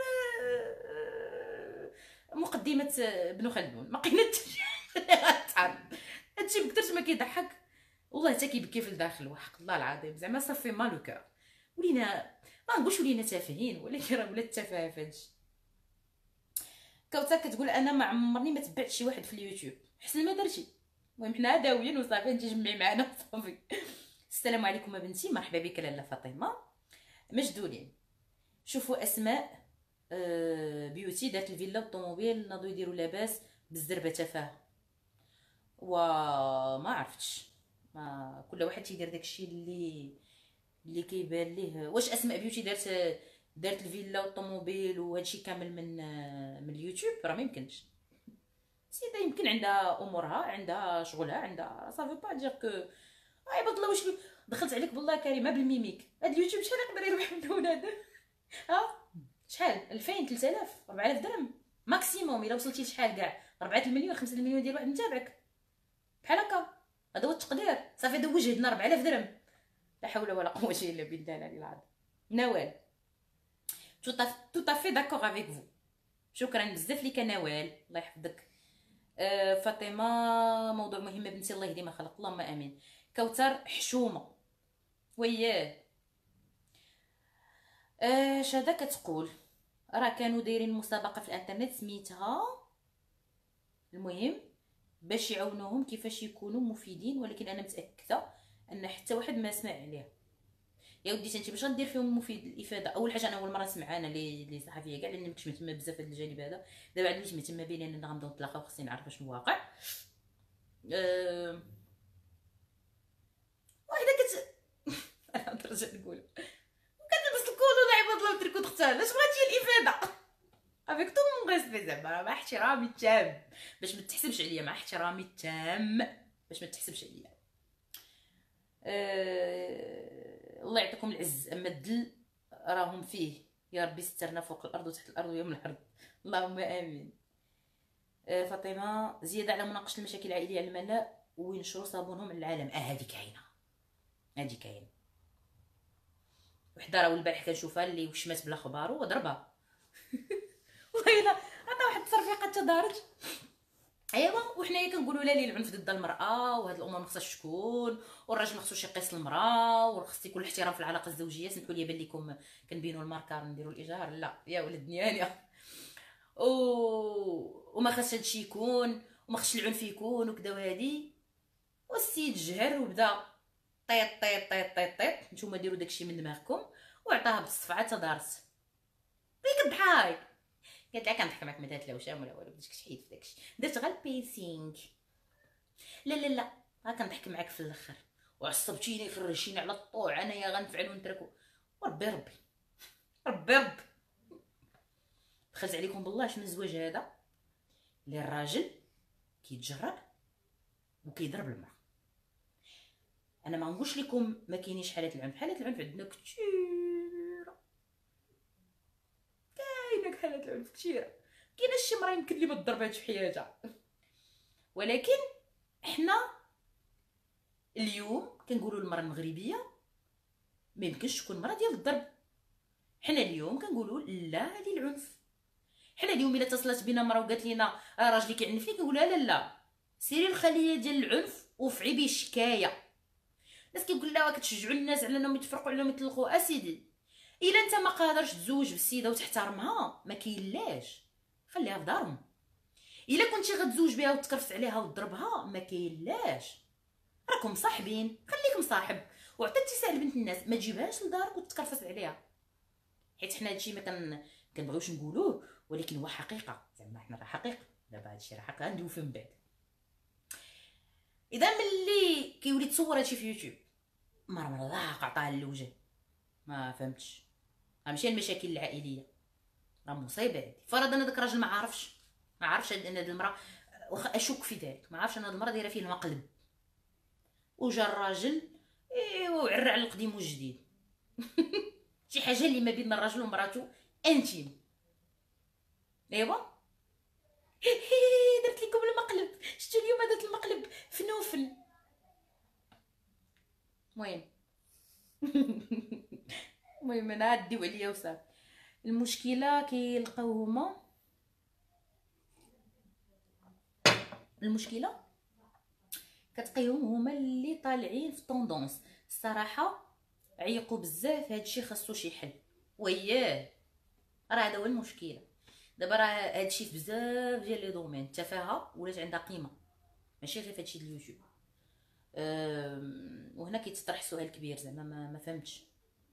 مقدمه ابن خلدون، ما لقينا حتى هادشي بكثرت ما كيضحك والله حتى كيبكي في الداخل، وحق الله العظيم زعما صافي مالو كار. ولينا ما نقولش ولينا تافهين، ولكن راه ولات التفاهه في هادشي. كوثر كتقول انا ما عمرني ما تبعت شي واحد في اليوتيوب، حسن ما درتي. المهم حنا داويين وصافي انت جمعي معنا صافي. السلام عليكم بنتي، مرحبا بك لاله فاطمه. مجدولين شوفوا اسماء بيوتي دات الفيلا والطوموبيل، ناضوا يديروا لاباس بالزربه تفاهه، وما عرفتش، ما كل واحد تيدير داكشي اللي اللي كيبان ليه. واش اسماء بيوتي دارت دارت الفيلا والطوموبيل وهادشي كامل من من اليوتيوب؟ راه ما يمكنش. سيده يمكن عندها امورها، عندها شغلها، عندها صافي با دير كو عباد الله. واش دخلت عليك بالله كريمه بالميميك هاد اليوتيوب شحال يقدر يربح منه ولاد؟ ها شحال؟ ألفين ثلاثة آلاف أربعة آلاف درهم ماكسيموم. الا وصلتي لشحال كاع أربعة المليون خمسة المليون ديال واحد متابعك بحال هكا، هذا هو التقدير. صافي هذا وجهدنا أربعة آلاف درهم. لا حول ولا قوه الا بالله العلي العظيم. نوال tout à fait d'accord avec vous. شكرا بزاف ليك نوال، الله يحفظك. أه فاطمه موضوع مهم بنتي، الله يهدي ما خلق، اللهم امين. كوثر حشومه وياه. أه شاده كتقول راه كانوا دايرين مسابقه في الانترنت سميتها المهم باش يعاونوهم كيفاش يكونوا مفيدين، ولكن انا متاكده ان حتى واحد ما سمع عليها. يا ودي انت باش غدير فيهم مفيد الافاده؟ اول حاجه انا اول مره نسمع انا لي لي صحفيه كاع، لاني مكنتش مهتمه بزاف هذا الجانب هذا. دابا عاد وليت مهتمه به لان غنبداو نتلاقاو خصني نعرف شنو واقع. أه... واحده كت انا نرجع نقول كتلبس الكولو عباد الله وتركو تختار باش بغاتي الافاده افيك تو مون ريسبي، زعما مع احترامي التام باش ما تحسبش عليا، مع احترامي التام باش ما تحسبش عليا. أه... الله يعطيكم العز. اما الدل راهم فيه، يا ربي سترنا فوق الارض وتحت الارض ويوم الارض، اللهم امين. أه فاطمه زياده على مناقشه المشاكل العائليه على الملا وينشروا صابونهم للعالم. اه هذه كاينه، هذه كاينه. وحده راه البارح كنشوفها اللي وشمات بلا خبارو وضربها والله الا عطا واحد التصرفيقه تدارج. ايوا وحنايا كنقولوا لا للعنف ضد المراه وهاد الامور ما خصهاش تكون، والراجل ما خصوش يقيس المراه، وخص يكون الاحترام في العلاقه الزوجيه. سمحوا لي بان لكم كنبينوا الماركار نديروا الايجار، لا يا ولد نيانيا. و وما خصش هادشي يكون، وما خصش العنف يكون وكذا وهادي. والسيد جهر وبدا طيط طيط طيط طيط طيط، نتوما ديروا داكشي من دماغكم، وعطاها بالصفعه تدارس. بلي كضحك قالت لها كنضحك معاك، ما دارت لا وشام ولا والو، بديتك تحيد في داكشي، درت غير البيسينغ. لا لا لا ها كنضحك معاك في الاخر، وعصبتيني خرجتيني على الطوع، انايا غنفعل ونتركو. وربي ربي ربي ربي دخلت عليكم بالله. شنو الزواج هذا اللي الراجل كيتجرأ وكيضرب المراه؟ انا ما نقولش لكم ما كاينينش حالات العنف، حالات العنف عندنا كثير العنف كثيره، كاينه شي مرا يمكن لي ما تضرباتش في حياتها. ولكن حنا اليوم كنقولوا المراه المغربيه ما يمكنش تكون مراه ديال الضرب. حنا اليوم كنقولوا لا للعنف. حنا اليوم الا اتصلت بينا مرا وقالت لنا راه راجلي كيعنف فيك، نقولها لا لا سيري الخليه ديال العنف وفعي به شكايه. الناس كيقول لا كتشجعوا الناس على انهم يتفرقوا على انهم يطلقوا. اسيدي الا انت ما قادرش تزوج بالسيده وتحترمها ما كاينلاش، خليها في دارهم. الا كنتي غتزوج بها وتكرفس عليها وتضربها ما كاينلاش، راكم صاحبين، خليك مصاحب وعطي اتساع لبنت الناس، ما تجيبهاش لدارك وتتكرفس عليها. حيت حنا هادشي ما كن كنبغيوش نقولوه، ولكن هو حقيقه. زعما حنا راه حقيقه، دابا هادشي راه حقيقه ندوي فيه من بعد. اذا ملي كيولي تصور هادشي في يوتيوب مرة ملاق عطاها للوجه، ما فهمتش. راه ماشي المشاكل العائليه، راه مصيبه هادي. فرض انا داك الراجل ما عارفش ما عارفش ان هاد المراه، واخا اشك في ذلك، ما عارفش ان هاد المراه دايره فيه المقلب، وجا الراجل ايوا وعرى على القديم والجديد. شي حاجه اللي ما بين الراجل ومراته انتيم. ايوا درت لكم المقلب، شتو اليوم درت المقلب في نوفل. المهم المهم انا عديو عليا وصافي. المشكله كيلقاو هما المشكله كتلقيهم هما اللي طالعين في طوندونس. الصراحه عيقوا بزاف، هادشي خاصو شي حل. وياه راه هذا هو المشكله. دابا راه هادشي في بزاف ديال لي دومين التفاهه ولات عندها قيمه، ماشي غير فهادشي ديال اليوتيوب. أه وهنا كيتطرح سؤال كبير، زعما ما, ما فهمتش.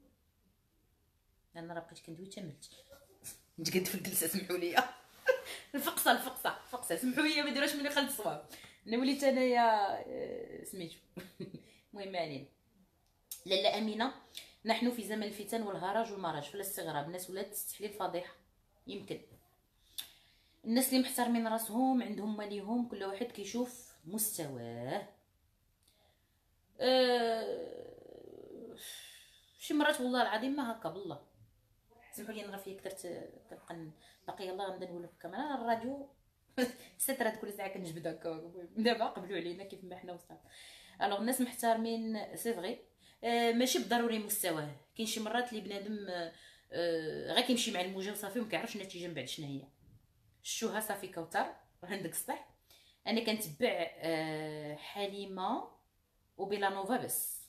انا راه بقيت كندوي تملت انت كنت في الجلسه. سمحوا لي الفقصه الفقصه الفقصه سمحوا لي، ما ديروش مني خالد الصواب. انا وليت انايا أه سميتو. المهم علينا. لاله امينه، نحن في زمن الفتن والهرج والمرج فلا استغراب. الناس ولات تستحلي الفضيحه. يمكن الناس اللي محترمين راسهم عندهم ماليهم، كل واحد كيشوف مستواه. أه... شي مرات والله العظيم ما هكا بالله. سمحوا لي نرى فيا كثرت كنبقى باقي يلاه غنبدا نقول لكم انا الراديو سترات كل ساعه كنجبد هكا. دابا قبلوا علينا كيف ما حنا وصافي. الوغ الناس محترمين سي فغي، أه ماشي بالضروري مستواه. كاين شي مرات اللي بنادم أه غير كيمشي مع الموجه وصافي وما كيعرفش النتيجه من بعد شنو هي. شوها صافي كوثر عندك الصح. انا كنتبع أه حليمه وبلا نوفا بس.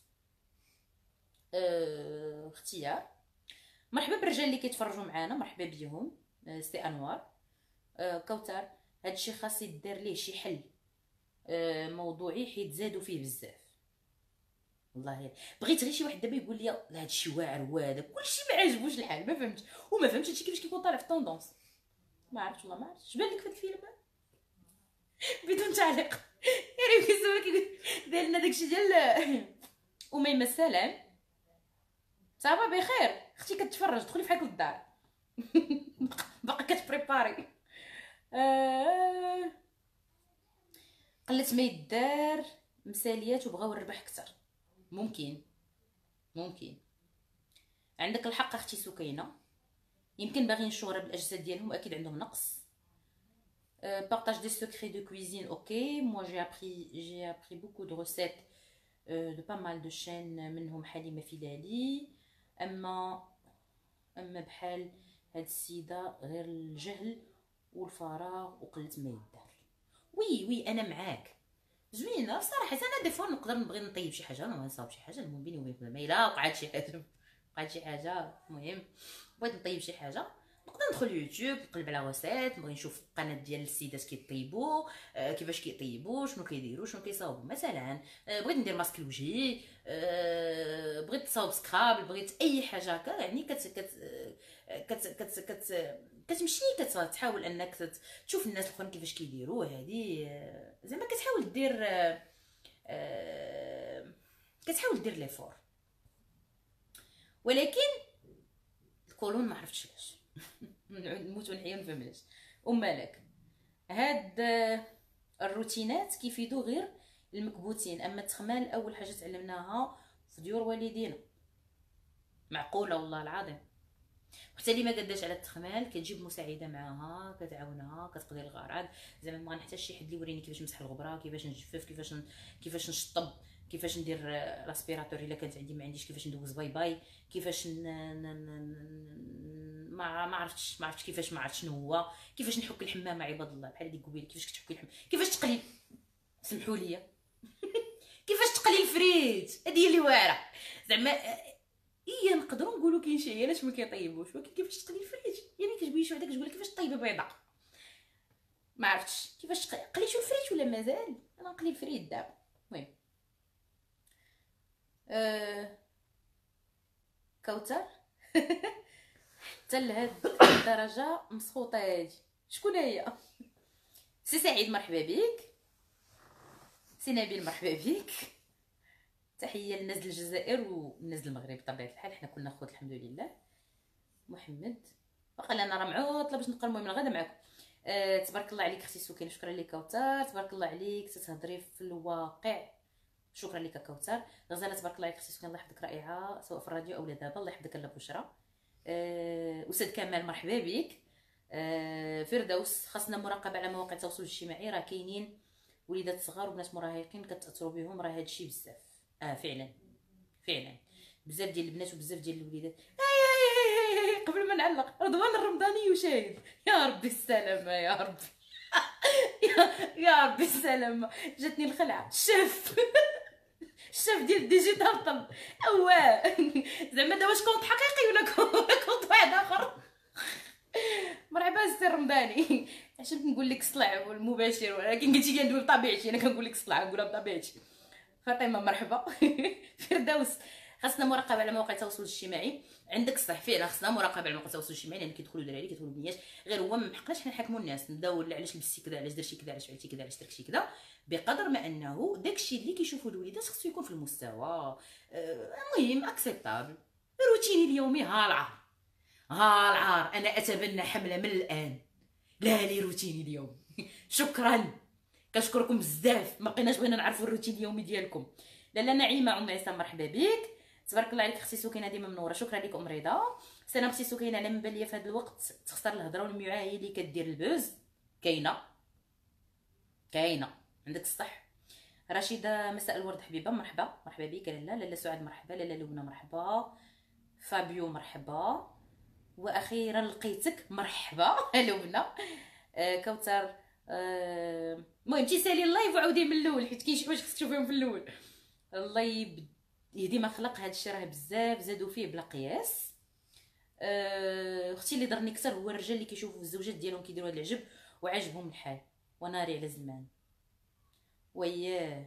أه اختيار. مرحبا بالرجال اللي كيتفرجوا معانا، مرحبا بيهم. أه سي انوار. أه كوثر هادشي خاص يدير ليه شي حل أه موضوعي، حيت زادوا فيه بزاف. والله بغيت غير شي واحد دابا يقول لي هادشي واعر وهذا كلشي ما عجبوش الحال. ما فهمتش وما فهمتش هادشي كيفاش كيكون طالع في طوندونس. ما عرفتش والله ما عرفتش. اش بان لك في هاد الفيلم بدون تعليق؟ يعني كيسولك كيقول داير لنا داكشي ديال اميمه السلام. صافا بخير اختي كتفرج، دخلي في حالك للدار. باقا كتبريباري. آه... قلت ما يدار مساليات وبغاو الربح اكثر. ممكن ممكن عندك الحق اختي سكينه. يمكن باغيين الشهره بالاجساد ديالهم، اكيد عندهم نقص. Euh, partage des secrets de cuisine, ok. Moi j'ai appris j'ai appris beaucoup de recettes euh, de pas mal de chaînes منهم حليمة فيلالي. اما اما بحال هاد السيده غير الجهل والفراغ وقله ما يدار. وي وي انا معاك زوينه بصراحه. انا دي فوا نقدر نبغي نطيب شي حاجه، انا نصاوب شي حاجه. المهم بيني وبينك ما الا وقعت شي حاجه وقعت شي حاجه المهم بغيت نطيب شي حاجه، نقدر ندخل يوتيوب نقلب على وسائط، نبغي نشوف القناه ديال السيدات كيطيبوا آه كيفاش كيطيبوا، شنو كيديروا، شنو كيصاوبوا. مثلا آه بغيت ندير ماسك لوجهي، آه بغيت تصاوب سكرابل، بغيت اي حاجه هكا يعني كت كت كت كت, كت كتمشي كتحاول انك تشوف الناس الاخرين كيفاش كيديروا. هذه آه زعما كتحاول دير آه آه كتحاول دير ليفور. ولكن الكولون ما عرفتش علاش نموت ونحيا نفهملاش. ومالك هاد الروتينات كيفيدوا غير المكبوتين، اما التخمال اول حاجه تعلمناها في ديور والدينا. معقوله والله العظيم. وحتى اللي ما قداش على التخمال كتجيب مساعده معاها كتعاونها كتقضي الغرض. زعما ما غنحتاج شي حد اللي يوريني كيفاش نمسح الغبره، كيفاش نجفف، كيفاش ن... كيفاش نشطب، كيفاش ندير لاسبيراتور الا كانت عندي، ما عنديش كيفاش ندوز باي باي، كيفاش ن... ن... ن... ما ما عرفتش ما عرفتش كيفاش، ما عرفت شنو هو، كيفاش نحك الحمامه عباد الله بحال هذيك قبيله، كيفاش كتحكي الحمام، كيفاش تقلي، سمحوا لي كيفاش تقلي الفريت، هذه هي اللي واعره زعما. ايه نقدروا نقولوا كاين شي عيالات ما كيطيبوش، ولكن كيفاش تقلي الفريت يعني كتبين شي وحده كتقول لك كيفاش طيبه بيضه، ما عرفتش كيفاش تقلي. قليتو الفريت ولا مازال؟ انا نقلي الفريت دابا. المهم أه... كوثر حتى لهاد الدرجه مسخوطه هادي. شكون هي؟ سي سعيد مرحبا بك، سي نبيل مرحبا بك، تحيه للناس الجزائر والناس المغرب بطبيعه الحال، حنا كلنا خوت الحمد لله. محمد باقي انا راه معوطله باش نقرا، المهم غدا معكم. أه تبارك الله عليك اختي سكينه، شكرا لك كوثر، تبارك الله عليك تتهضري في الواقع، شكرا لك كوثر. غزاله تبارك الله عليك اختي سكينه، الله يحفظك، رائعه سواء في الراديو او دابا، الله يحفظك. لا بشرى. أه استاذ كمال مرحبا بك. أه فردوس، خاصنا مراقبه على مواقع التواصل الاجتماعي، راه كاينين وليدات صغار وبنات مراهقين كتاثروا بهم، راه هادشي بزاف. اه فعلا فعلا بزاف ديال البنات وبزاف ديال الوليدات. قبل ما نعلق، رضوان الرمضاني وشاهد، يا ربي السلامه يا ربي يا, يا ربي السلامه، جاتني الخلعه. الشاف الشاف ديال ديجيتال طب اواه زعما دا واش كونت حقيقي ولا كونت واحد اخر؟ مرحبا السي رمضاني، عشان نقول لك الصلع والمباشر، ولكن قلتي كندوي بطبيعتي، انا كنقول لك الصلع نقولها بطبيعتي. فاطمه مرحبا. فردوس، خاصنا مراقبه على مواقع التواصل الاجتماعي. عندك الصح فعلا، خاصنا مراقبه على مواقع التواصل الاجتماعي، لان كيدخلوا دراري كيدخلوا بنيات، غير هو ما حقناش حنا نحكموا الناس نبداو علاش لبستي كذا، علاش درتي كذا، علاش فعلتي كذا، علاش درتي كذا، بقدر ما انه داكشي اللي كيشوفوا الوليدات خصو يكون في المستوى المهم أه اكسبتابل. روتيني اليومي ها العار ها العار، انا اتبنى حمله من الان، لا لي روتيني اليومي. شكرا كنشكركم بزاف، ما بقيناش بغينا نعرفوا الروتين اليومي ديالكم. لاله نعيمه ام عصام مرحبا بك، تبارك الله عليك اختي سكينه ديما منوره، شكرا لك ام رضا. سلام اختي سكينه، على من بان ليا في هذا الوقت تختار الهضره والميوعه هي اللي كدير البوز، كاينه كاينه عندك الصح. رشيده مساء الورد حبيبه مرحبا، مرحبا بك لاله. لاله سعاد مرحبا، لاله لبنى مرحبا، فابيو مرحبا، واخيرا لقيتك مرحبا لبنى. آه كوثر المهم آه تيسالي اللايف وعاودي من الاول حيت كاين شي حوايج خصك تشوفيهم في الاول. الله يب... يهدي ما خلق، هذا الشيء راه بزاف زادوا فيه بلا قياس. أه... اختي اللي ضرني كثر هو الرجال اللي كيشوفوا الزوجات ديالهم كيديروا هذا العجب وعاجبهم الحال، وناري على زمان. وياه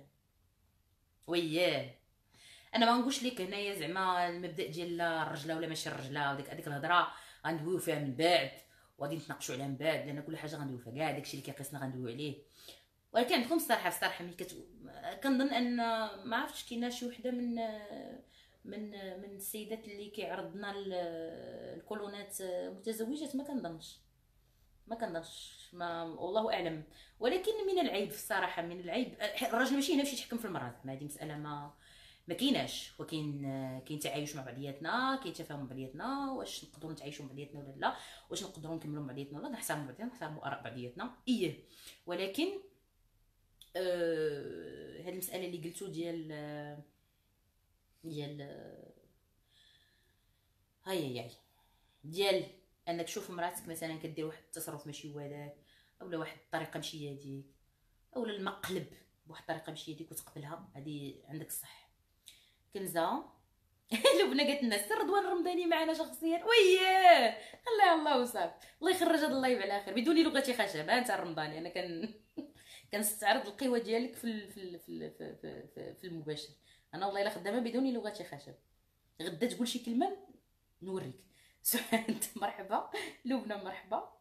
وياه انا ما نقولش لك هنايا زعما المبدا ديال الرجله ولا ماشي الرجله، وديك هذيك الهضره غندويو فيها من بعد وغادي نتناقشوا عليها من بعد، لان كل حاجه غندويو فيها، كاع داكشي اللي كيقيسنا غندويو عليه. ولكن عندكم الصراحه الصراحه ملي كت... كنظن ان ما عرفتش كاينه شي وحده من من من السيدات اللي كيعرضنا الكولونات متزوجات، ما كنظنش ما كنظنش ما والله اعلم. ولكن من العيب في الصراحه، من العيب الراجل ماشي هنا باش يتحكم في المراه، زعما هذه مساله ما ما كايناش، وكاين كاين تعايش مع بعضياتنا، كاين تفاهم مع بعضياتنا، واش نقدروا نتعايشوا مع بعضياتنا ولا لا، واش نقدروا نكملوا مع بعضياتنا ولا لا، نحترموا بعضياتنا نحترموا اراء بعضياتنا ايه. ولكن آه هاد المساله اللي قلتو ديال ديال هاي هاي ديال انك تشوف مراتك مثلا كدير واحد التصرف ماشي هو هذاك، اولا واحد الطريقه ماشي هذيك، اولا المقلب بواحد الطريقه ماشي هذيك وتقبلها، هذه عندك الصح. كنزه لبنى قالت لنا السر رضوان الرمضاني معنا شخصيا، وياه خليها الله وصافي، الله يخرج هذا اللايف على خير بدون لغه خشب. انت الرمضاني انا كان كنستعرض القوه ديالك في ال... في ال... في ال... في, في, في, في المباشر. انا والله الا خدامه بدون لغه خشب، غدا تقول شي كلمه نوريك. سعاد مرحبا، لبنى مرحبا.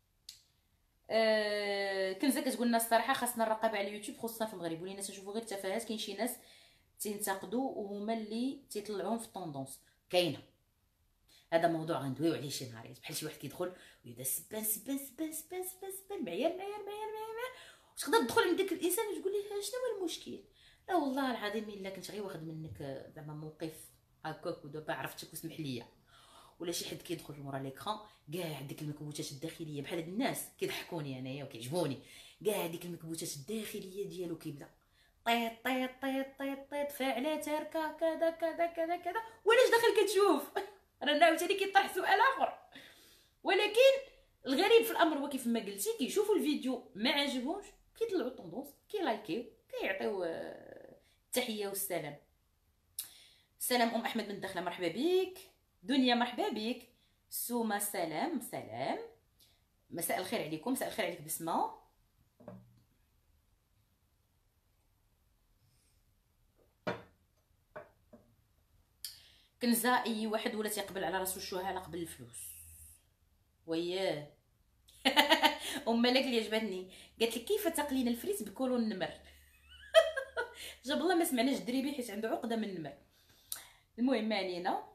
أه... كنزه كتقول لنا الصراحه خاصنا الرقابه على اليوتيوب خصوصا في المغرب، ولينا تنشوفوا غير تفاهات، كاين شي ناس تنتقدوا وهما اللي تيطلعوهم في الطوندونس. كاينه هذا موضوع غندويو عليه شي نهاريات، بحال شي واحد كيدخل ويبدا سبان سبان سبان سبان سبان سبان معيار معيار معيار معيار، وتقدر تدخل عند داك الانسان وتقول ليه شنو هو المشكل. لا والله العظيم الا كنت غير واخد منك زعما موقف هكاك ودابا عرفتك وسمح ليا ولا شي حد كيدخل مورا ليكران كاع ديك المكبوتات الداخليه بحال هاد الناس كيضحكوني انايا وكيعجبوني، كاع ديك المكبوتات الداخليه ديالو كيبدا طيط طيط طيط طيط طيط فاعله تاركه كذا كذا كذا كذا. وعلاش داخل كتشوف؟ رانا عاوتاني كيطرح سؤال اخر. ولكن الغريب في الامر هو كيف ما قلتي كيشوفوا الفيديو ما عجبهمش كيطلعوا طوندونس كيلايكيو كيعطيو التحيه والسلام. سلام ام احمد من الداخله مرحبا بك. دنيا مرحبا بك. سوما سلام سلام. مساء الخير عليكم. مساء الخير عليك بسمه. كنزه اي واحد ولا تيقبل على راسو الشهاله قبل الفلوس وياه. ام ملك اللي عجبتني قالت لك كيف تقلين الفريت بكولون النمر. جاب الله ما سمعناش الدريبي حيت عنده عقده من النمر. المهم ما علينا.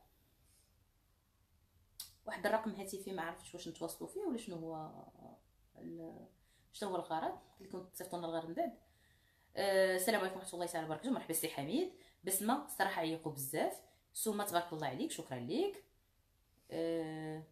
واحد الرقم هاتفي ما عرفتش واش نتواصلوا فيه ولا شنو هو شنو هو الغرض. اللي كنت تصيفطوا لنا الغرض من بعد. أه السلام عليكم ورحمه الله تعالى وبركاته. مرحبا سي حميد. بسمه الصراحه عيقوا بزاف. سوما تبارك الله عليك شكرا ليك. أه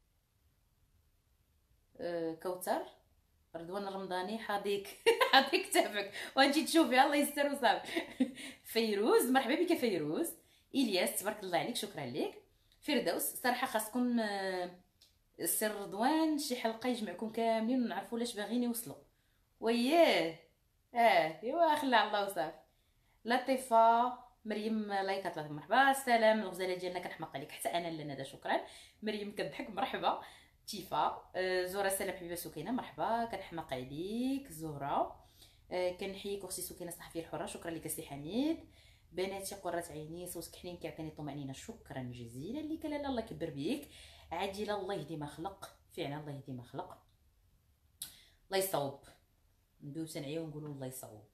أه كوثر رضوان الرمضاني حاضيك حاضيك كتابك وانتي تشوفي الله يستر وصافي. فيروز مرحبا بك فيروز. الياس تبارك الله عليك شكرا ليك. فردوس صراحه خاصكم السر رضوان شي حلقه يجمعكم كاملين ونعرفوا لاش باغيين يوصلوا وياه. اه ايوا خلى الله وصافي. لطيفه مريم لايكات لطيفه مرحبا. السلام الغزاله ديالنا كنحماق عليك حتى انا لا ندى شكرا. مريم كضحك مرحبا. تيفا آه زهره السلام حبيبه سكينه مرحبا كنحماق عليك زهره. آه كنحييك اختي سكينه الصحفيه الحره شكرا لك سي حميد. بناتي قرة عيني صوتك حنين كيعطيني طمأنينة شكرا جزيلا لك لاله الله يكبر بيك. عادله الله يهدي ما خلق فعلا الله يهدي ما خلق الله يصوب. ندوز تنعيو ونقولوا الله يصوب.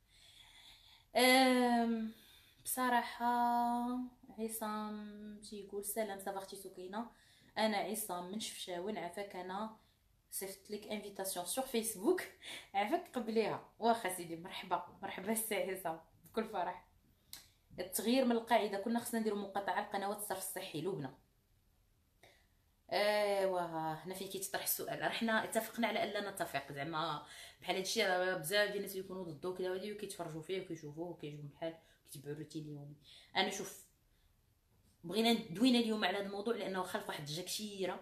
أم بصراحه عصام تيقول سلام صافا اختي سكينه انا عصام من شفشاون عافاك انا صيفط لك انفيتاسيون سور فيسبوك عافاك قبليها واخا سيدي مرحبا مرحبا السي عصام بكل فرح. التغيير من القاعده كنا خصنا نديروا مقاطعه لقنوات الصرف الصحي لبنى. ايوا هنا فين كيتطرح السؤال راه حنا اتفقنا على الا نتفق زعما بحال هادشي راه بزاف ديال الناس يكونوا ضدو كذا وهادي وكيتفرجوا فيه وكيشوفوه وكيعجبهم بحال كيتبعوا الروتين اليومي. انا شوف بغينا دوينا اليوم على هذا الموضوع لانه خلف واحد الدجا كثيره.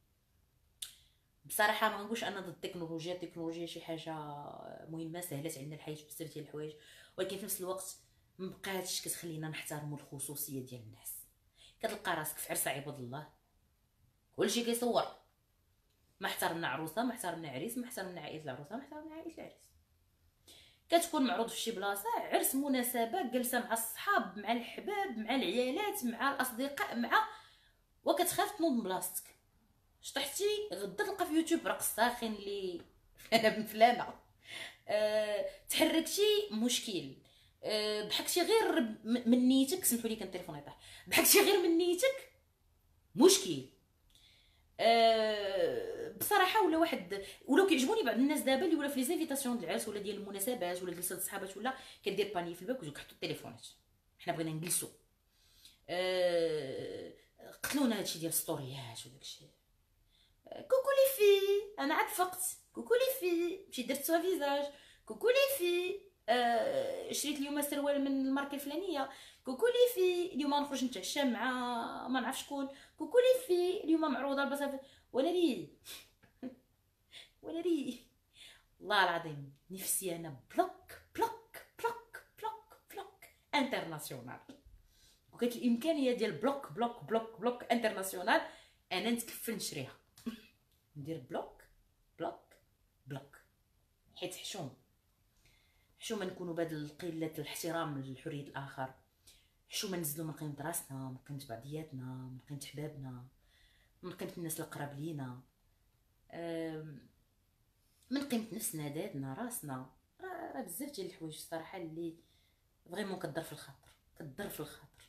بصراحه ما نقولش انا ضد التكنولوجيا. التكنولوجيا شي حاجه مهمه سهلت علينا الحياه بزاف ديال الحوايج ولكن في نفس الوقت مبقاتش كتخلينا نحترموا الخصوصيه ديال الناس. كتلقى راسك في عرس عباد الله كلشي كيصور ما احترمنا عروسه ما احترمنا عريس ما احترمنا عائله العروسه ما احترمنا عائله العريس. كتكون معروض في شي بلاصه عرس مناسبه جلسه مع الصحاب مع الحباب مع العيالات مع الاصدقاء مع وكتخاف تنوض من بلاصتك. شطحتي غدا تلقى في يوتيوب رقص ساخن اللي انا بن فلانه. أه تحركتي مشكل. أه ضحكتي غير من نيتك سمحوا لي كان التليفون يطيح. ضحكتي غير من نيتك مشكل. أه بصراحه ولا واحد ولو كيعجبوني بعض الناس دابا اللي ولا في لي زانفيتاسيون ديال العرس ولا ديال المناسبات ولا جلسه الصحابات ولا كدير باني في الباب وكتحطوا التليفونات. حنا بغينا نجلسوا. أه قتلونا هادشي ديال ستوريات وداكشي. أه كوكو لي في انا عاد فقت. كوكو لي في مشيت درت سوا فيزاج. كوكو لي في أه شريت اليوم سروال من الماركه الفلانيه. كوكو لي في اليوم نخرج نتعشى مع ما نعرف شكون. كوكو لي في اليوم معروضه البصل ولا لي ولا لي والله العظيم نفسي انا بلوك بلوك بلوك بلوك بلوك انترناسيونال. وكانت الامكانيه ديال بلوك بلوك بلوك بلوك انترناسيونال انا نتكفل نشريها. ندير بلوك بلوك بلوك حيت حشوم حشومه نكونوا بهاد القله الاحترام لحريه الاخر. حشومه ننزلوا من قيمه راسنا من قيمه بعضياتنا من قيمه حبابنا من قيمه الناس القراب لينا من قيمه نفسنا ذاتنا راسنا. راه بزاف ديال الحوايج الصراحه اللي فريمون كضر في الخاطر كضر في الخاطر.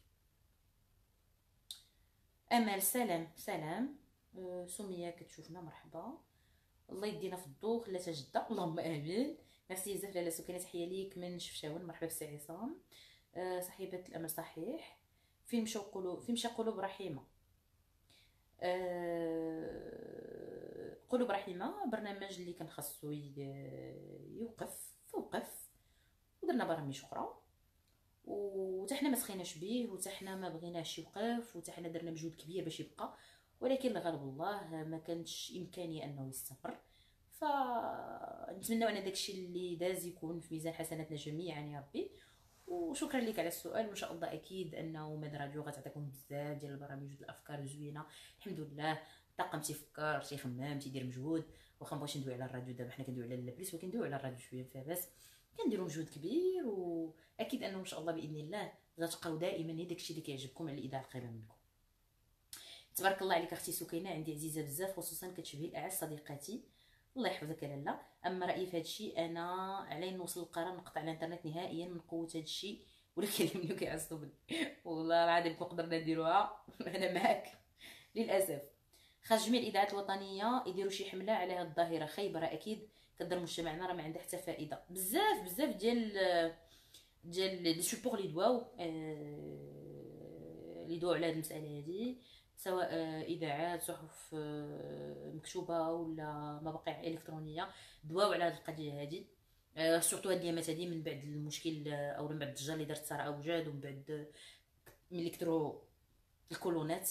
امال سلام سلام. أه سميه كتشوفنا مرحبا. الله يدينا في الضو خلاتها جده اللهم امين. ميرسي بزاف لاله سكينه تحيه ليك من شفشاون مرحبا بسي عصام. أه صاحبه الامل صحيح. فين مشاو قلوب فين مشى قلوب رحيمه. أه... قلوب رحيمه برنامج اللي كان خاصو يوقف فوقف، ودرنا برامج اخرى وتا حنا ما سخيناش به، وتا حنا ما بغيناش يوقف، وتا حنا درنا مجهود كبير باش يبقى، ولكن لغالب الله ما كانش امكانيه انه يستمر. فنتمنى ان داكشي اللي داز يكون في ميزان حسناتنا جميعا يا ربي. وشكرا لك على السؤال، وان شاء الله اكيد انه ماد راديو غتعطيكم بزاف ديال البرامج والافكار زوينه. الحمد لله الطاقم تيفكر تيخمم تيدير مجهود، واخا مبغيتش ندوي على الراديو دابا، حنا كندويو على اللابريس ولكن ندويو على الراديو شويه فيها باس، كنديروا مجهود كبير، واكيد انه ان شاء الله باذن الله غتبقاو دائما هي داكشي اللي كيعجبكم على الاذاعه القريبه منكم. تبارك الله عليك اختي سكينه، عندي عزيزه بزاف، خصوصا كتشبهي الاعز صديقاتي، الله يحفظك يا لاله. اما رايي في هذا الشيء، انا علي نوصل للقرار نقطع الانترنت نهائيا من قوه هذا الشيء، ولا كيعلمني وكيعصبني والله العظيم قدرنا نديروها انا معاك. للاسف خاص جميع الاذاعات الوطنيه يديروا شي حمله على هذه الظاهره خايبه، راه اكيد كضر مجتمعنا، راه ما عندها حتى فائده. بزاف بزاف ديال ديال لي سوبور اللي دواو اللي دواو على هذه المساله هذه، سواء اذاعات صحف مكتوبه ولا مواقع الكترونيه، دواو على هذه القضيه هذه، سورتو هاد الايامات هذه من بعد المشكل او من بعد الضجه اللي دارت ساره اوجاد، ومن بعد ملي كثروا الكولونات.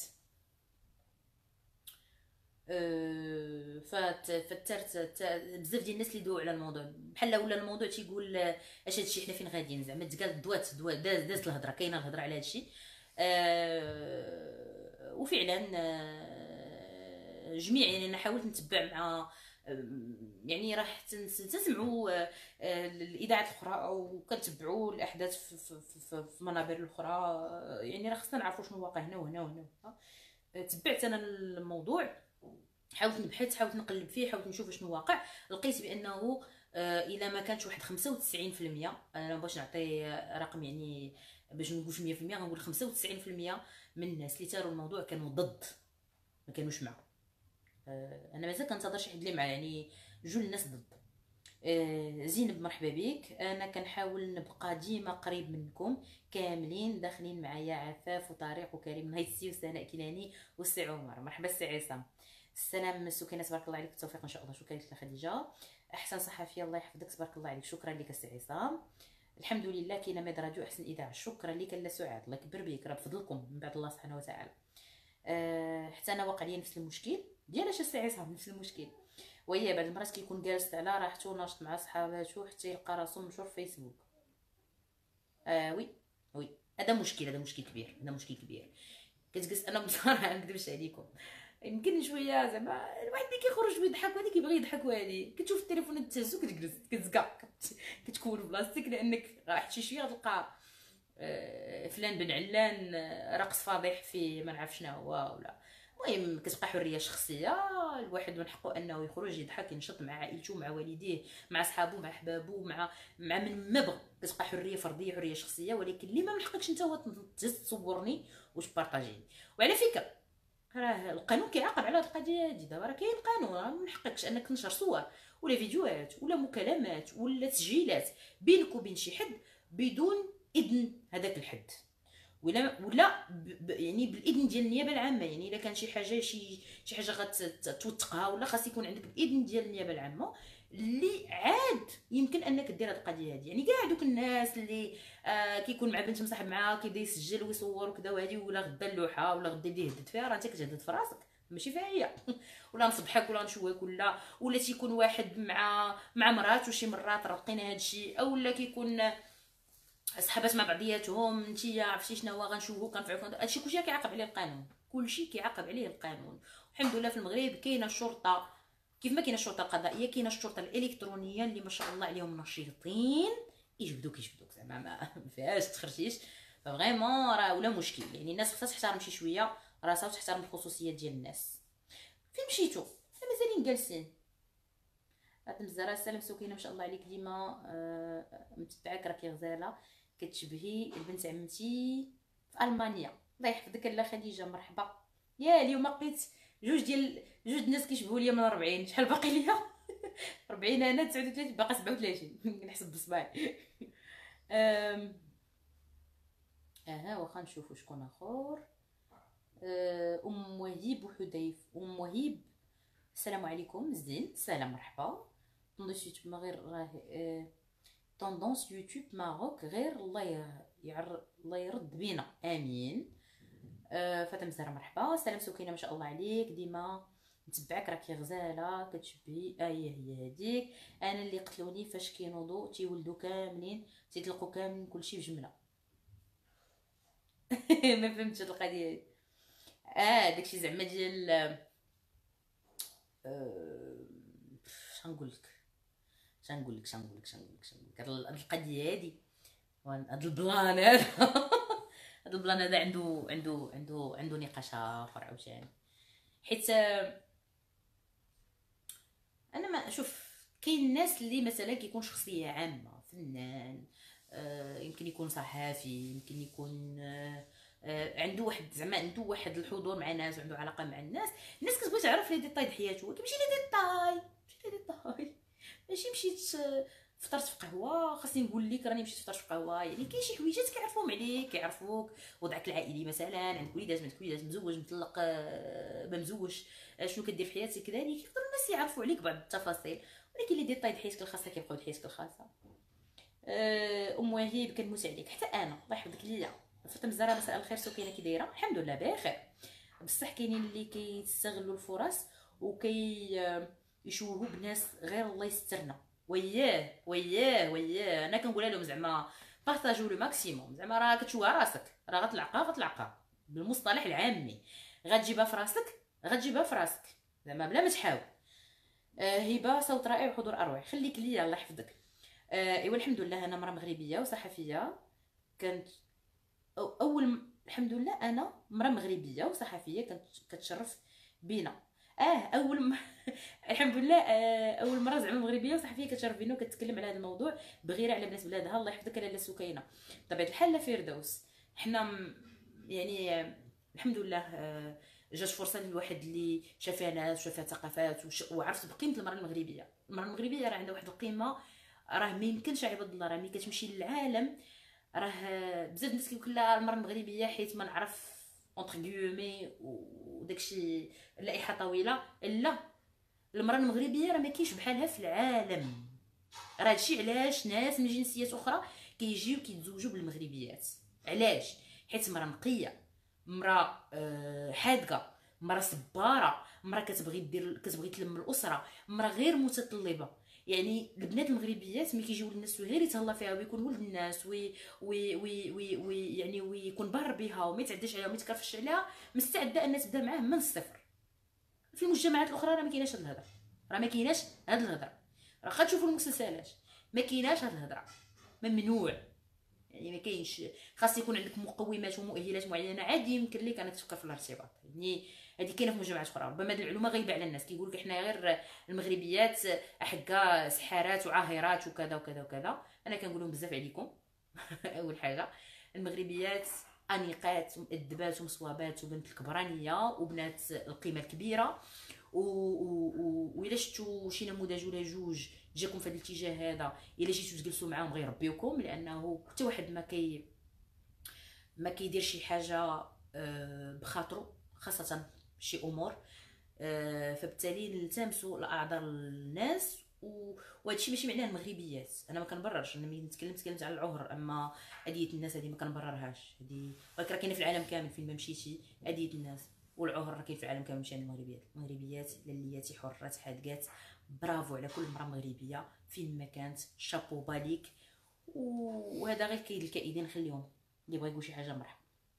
أه فات فترت بزاف ديال الناس اللي دواو على الموضوع، بحال ولا الموضوع تيقول اش هادشي حنا فين غاديين، زعما تقال دوات دوات داز دازت الهضره، كاينه الهضره على هادشي. أه وفعلا أه جميع يعني انا حاولت نتبع مع يعني راح تسمعوا الاذاعات الاخرى وكنتبعوا الاحداث في, في, في, في منابر الاخرى، يعني راه خصنا نعرفوا شنو واقع هنا وهنا وهنا. تبعت انا الموضوع، حاولت نبحث، حاولت نقلب فيه، حاولت نشوف شنو واقع. لقيت بانه الا ما كانش واحد خمسة وتسعين في المية، انا باش نعطي رقم يعني باش نقولش مية في المية، غنقول خمسة وتسعين في المية من الناس اللي تاروا الموضوع كانوا ضد، ما كانوش معه. انا مازال كنتظر شي حد اللي معاه، يعني جوج الناس ضد. زينب مرحبا بك، انا كنحاول نبقى ديما قريب منكم كاملين، داخلين معايا عفاف وطارق وكريم نهيسي وسناء كيلاني والسي عمر. مرحبا السي عصام. السلام سكينه تبارك الله عليك، بالتوفيق ان شاء الله. شكرا لك خديجه. احسن صحفيه الله يحفظك تبارك الله عليك، شكرا لك السي عصام. الحمد لله كاينه ميد راديو احسن اذاعه، شكرا لك لا سعاد، الله يكبر بك، راه بفضلكم من بعد الله سبحانه وتعالى. أه حتى انا واقع لي نفس المشكل ديال اش السي عصام، نفس المشكل، وهي بعض المرات كيكون جالس على راحته ناشط مع صحاباته حتى يلقى راسو منشور في فيسبوك. آه وي وي هذا مشكل، هذا مشكل كبير، هذا مشكل كبير. كتجلس انا بصراحه ما نكذبش عليكم، يمكن شويه زعما الواحد ملي كيخرج ويضحك وهادي كيبغي يضحك، وهادي كتشوف التليفون تهزو كتجلس كتزكا كتكون بلاصتك، لانك راح شي شويه غتلقى آه فلان بن علان رقص فاضح في ما نعرف شنو هو ولا. المهم كتبقى حريه شخصيه، الواحد من حقه انه يخرج يضحك ينشط مع عائلته مع والديه مع صحابو مع احبابو مع مع من ما بغى، كتبقى حريه فرديه حريه شخصيه، ولكن اللي ما من حقكش انت هو تصورني وتبارطاجيني. وعلى فكره راه القانون كيعاقب على هاد القضيه هادي، دابا راه كاين قانون، راه من حقكش انك تنشر صور ولا فيديوهات ولا مكالمات ولا تسجيلات بينك وبين شي حد بدون اذن هذاك الحد، ولا ولا يعني بالاذن ديال النيابه العامه. يعني الا كان شي حاجه شي شي حاجه غتوثقها ولا خاص يكون عندك الاذن ديال النيابه العامه اللي عاد يمكن انك دير هاد القضيه هادي. يعني كاع دوك الناس اللي آه كيكون مع بنت مصاحب معاها كيبدا يسجل ويصور وكذا وهادي، ولا غدا اللوحه ولا غدا يبدا يهدد فيها، راه انت كتهدد في راسك ماشي فيها هي ولا نفضحك ولا نشوهك، ولا ولا تيكون واحد مع مع مرات وشي مرات رقينا هادشي، او لا كيكون صحابات مع بعضياتهم نتيا عرفتي شنو هو غنشوفو كنفعلو هادشي كلشي كيعاقب عليه القانون، كلشي كيعاقب عليه القانون. الحمد لله في المغرب كاينه الشرطه، كيف ما كاينه الشرطه القضائيه كاينه الشرطه الالكترونيه اللي ما شاء الله عليهم نشيطين، يجبدوك يجبدوك زعما ما فيهاش تخرجيش. ففريمون راه ولا مشكل، يعني الناس خصها تحترم شي شويه راسها وتحترم الخصوصيه ديال الناس. فين مشيتو؟ حنا مازالين جالسين. هاد الزهره سلام سكينه ما شاء الله عليك ديما آه متبعاك راكي غزاله، كتشبهي البنت عمتي في المانيا. الله يحفظك لا خديجه مرحبا. يا اليوم لقيت جوج ديال جوج الناس كيشبهوا ليا من أربعين، شحال باقي ليا؟ أربعين انا تسعة وثلاثين باقا سبعة وثلاثين كنحسب بصباعي. ام اها واخا نشوفوا شكون اخر. آه، ام وهيب وحذيف. ام وهيب السلام عليكم زين سلام مرحبا. طوندونس يوتيوب ما غير راه طوندونس يوتيوب ماروك غير الله يعر الله يرد بينا امين. آه، فاطمه زهره مرحبا. سلام سكينه ما شاء الله عليك ديما نتبعك راكي غزاله كتشبي ايه هي هذيك. انا اللي قتلوني فاش كينوضوا تيولدوا كاملين تيطلقوا كاملين كلشي بجمله. ما فهمتش هاد القضيه هادي. اه داكشي زعما ديال أه... شنقول لك شنقول لك شنقول لك شنقول لك شنقول لك هاد القضيه هادي هاد البلان هذا. هاد البلان هذا عنده عنده عنده عنده نقاش اخر عاوتاني. حيت انا ما شوف كاين الناس اللي مثلا كيكون شخصيه عامه فنان، آه يمكن يكون صحافي، يمكن يكون آه آه عنده واحد زعما عنده واحد الحضور مع الناس وعنده علاقه مع الناس. الناس كتبغي تعرف لي ديتاي د حياته، كيمشي لي ديتاي ماشي لي ديتاي ماشي مشيت فطرت في قهوه خاصني نقول لك راني مشيت فطرت في قهوه. يعني كاين شي حويجات كيعرفوهم عليك، كيعرفوك وضعك العائلي مثلا، عندك وليدات ما عندك وليدات، مزوج مطلق ما مزوج، شنو كدير في حياتك كذلك، يقدروا الناس يعرفوا عليك بعض التفاصيل. ولكن لي ديتاي د حياتك الخاصه كيبقاو د حياتك الخاصه. ام وهيب كنموت عليك حتى انا الله يحفظك ليا. فاطمه الزهراء مساء الخير سكينه كي دايره؟ الحمد لله بخير. بصح كاينين اللي كيستغلوا الفرص وكي يشوهوا بناس غير الله يسترنا. وياه وياه وياه انا كنقولها لهم زعما بارطاجيو لو ماكسيموم. زعما راه كتشوها راسك راه غتلعقها غتلعقها بالمصطلح العامي، غتجيبها في راسك غتجيبها في راسك زعما بلا ما تحاول. آه هبه صوت رائع وحضور اروع، خليك ليا الله يحفظك. آه ايوا الحمد لله انا مرا مغربيه وصحفيه. كانت أو اول الحمد لله انا مرا مغربيه وصحفيه كانت كتشرف بينا. اه اول م... الحمد لله آه اول مره زعما مغربيه وصحفيه كتشرف بينا وكتكلم على هذا الموضوع بغيره على بنات بلادها. الله يحفظك لاله سكينه. بطبيعه الحال لا فردوس حنا م... يعني آه الحمد لله آه جات فرصه لواحد اللي شافها ناس وشافها ثقافات وش... وعرفت بقيمه المراه المغربيه. المراه المغربيه راه عندها واحد القيمه راه ما يمكنش عباد الله. راه ملي كتمشي للعالم راه بزاف الناس كيقول لها المراه المغربيه حيت ما نعرف اونتر غيومي وداكشي لائحه طويله. لا المراه المغربيه راه ما كاينش بحالها في العالم. راه هادشي علاش ناس من جنسيات اخرى كيجيو كيتزوجوا بالمغربيات. علاش؟ حيت مراه نقيه، مراه أه حاذقه، مراه صباره، مراه كتبغي دير كتبغي تلم الاسره، مراه غير متطلبه. يعني البنات المغربيات ملي كيجيو للناس غير يتهلا فيها ويكون ولد الناس وي وي وي وي, وي يعني ويكون بار بها وما يتعداش عليها وما يتكرفش عليها، مستعده ان تبدا معاه من الصفر. في المجتمعات الاخرى راه ما كايناش هاد الهضره، راه ما كايناش هاد الهضره. راه خا تشوفوا المسلسلات ما كايناش هاد الهضره، ممنوع. يعني ما كاينش. خاص يكون عندك مقومات ومؤهلات معينه عادي يمكن لك انك تفكر في الارتباط. يعني هذه كاينه في مجتمعات اخرى. ربما هذه المعلومه غايبه على الناس، كيقول لك حنا غير المغربيات حكا سحارات وعاهرات وكذا وكذا وكذا. انا كنقول لهم بزاف عليكم. اول حاجه المغربيات انيقات ومؤدبات ومصوابات وبنت الكبرانيه وبنات القيمه الكبيره. والا شفتوا شي نموذج ولا جوج جاكم في هذا الاتجاه هذا، الا جيتوا تجلسوا معاهم غيربيوكم، لانه حتى واحد ما كي ما كيدير شي حاجه بخاطرو، خاصه شي امور. فبالتالي نلتمسوا الاعذار الناس. وهذا الشيء ماشي معناه المغربيات. انا ما كنبررش، انا ملي نتكلم تكلمت على العهر، اما هديه الناس هذه ما كنبررهاش. هذه ولكن راه كاينه في العالم كامل فين ما مشيتي هديه الناس. والعهر راه كاين في العالم كامل ماشي عند المغربيات. المغربيات للياتي حرات حادقات. برافو على كل امراه مغربيه فين ما كانت، شابو باليك. وهذا غير كاين الكائدين خليهم اللي بغا يقول شي حاجه مرحبا.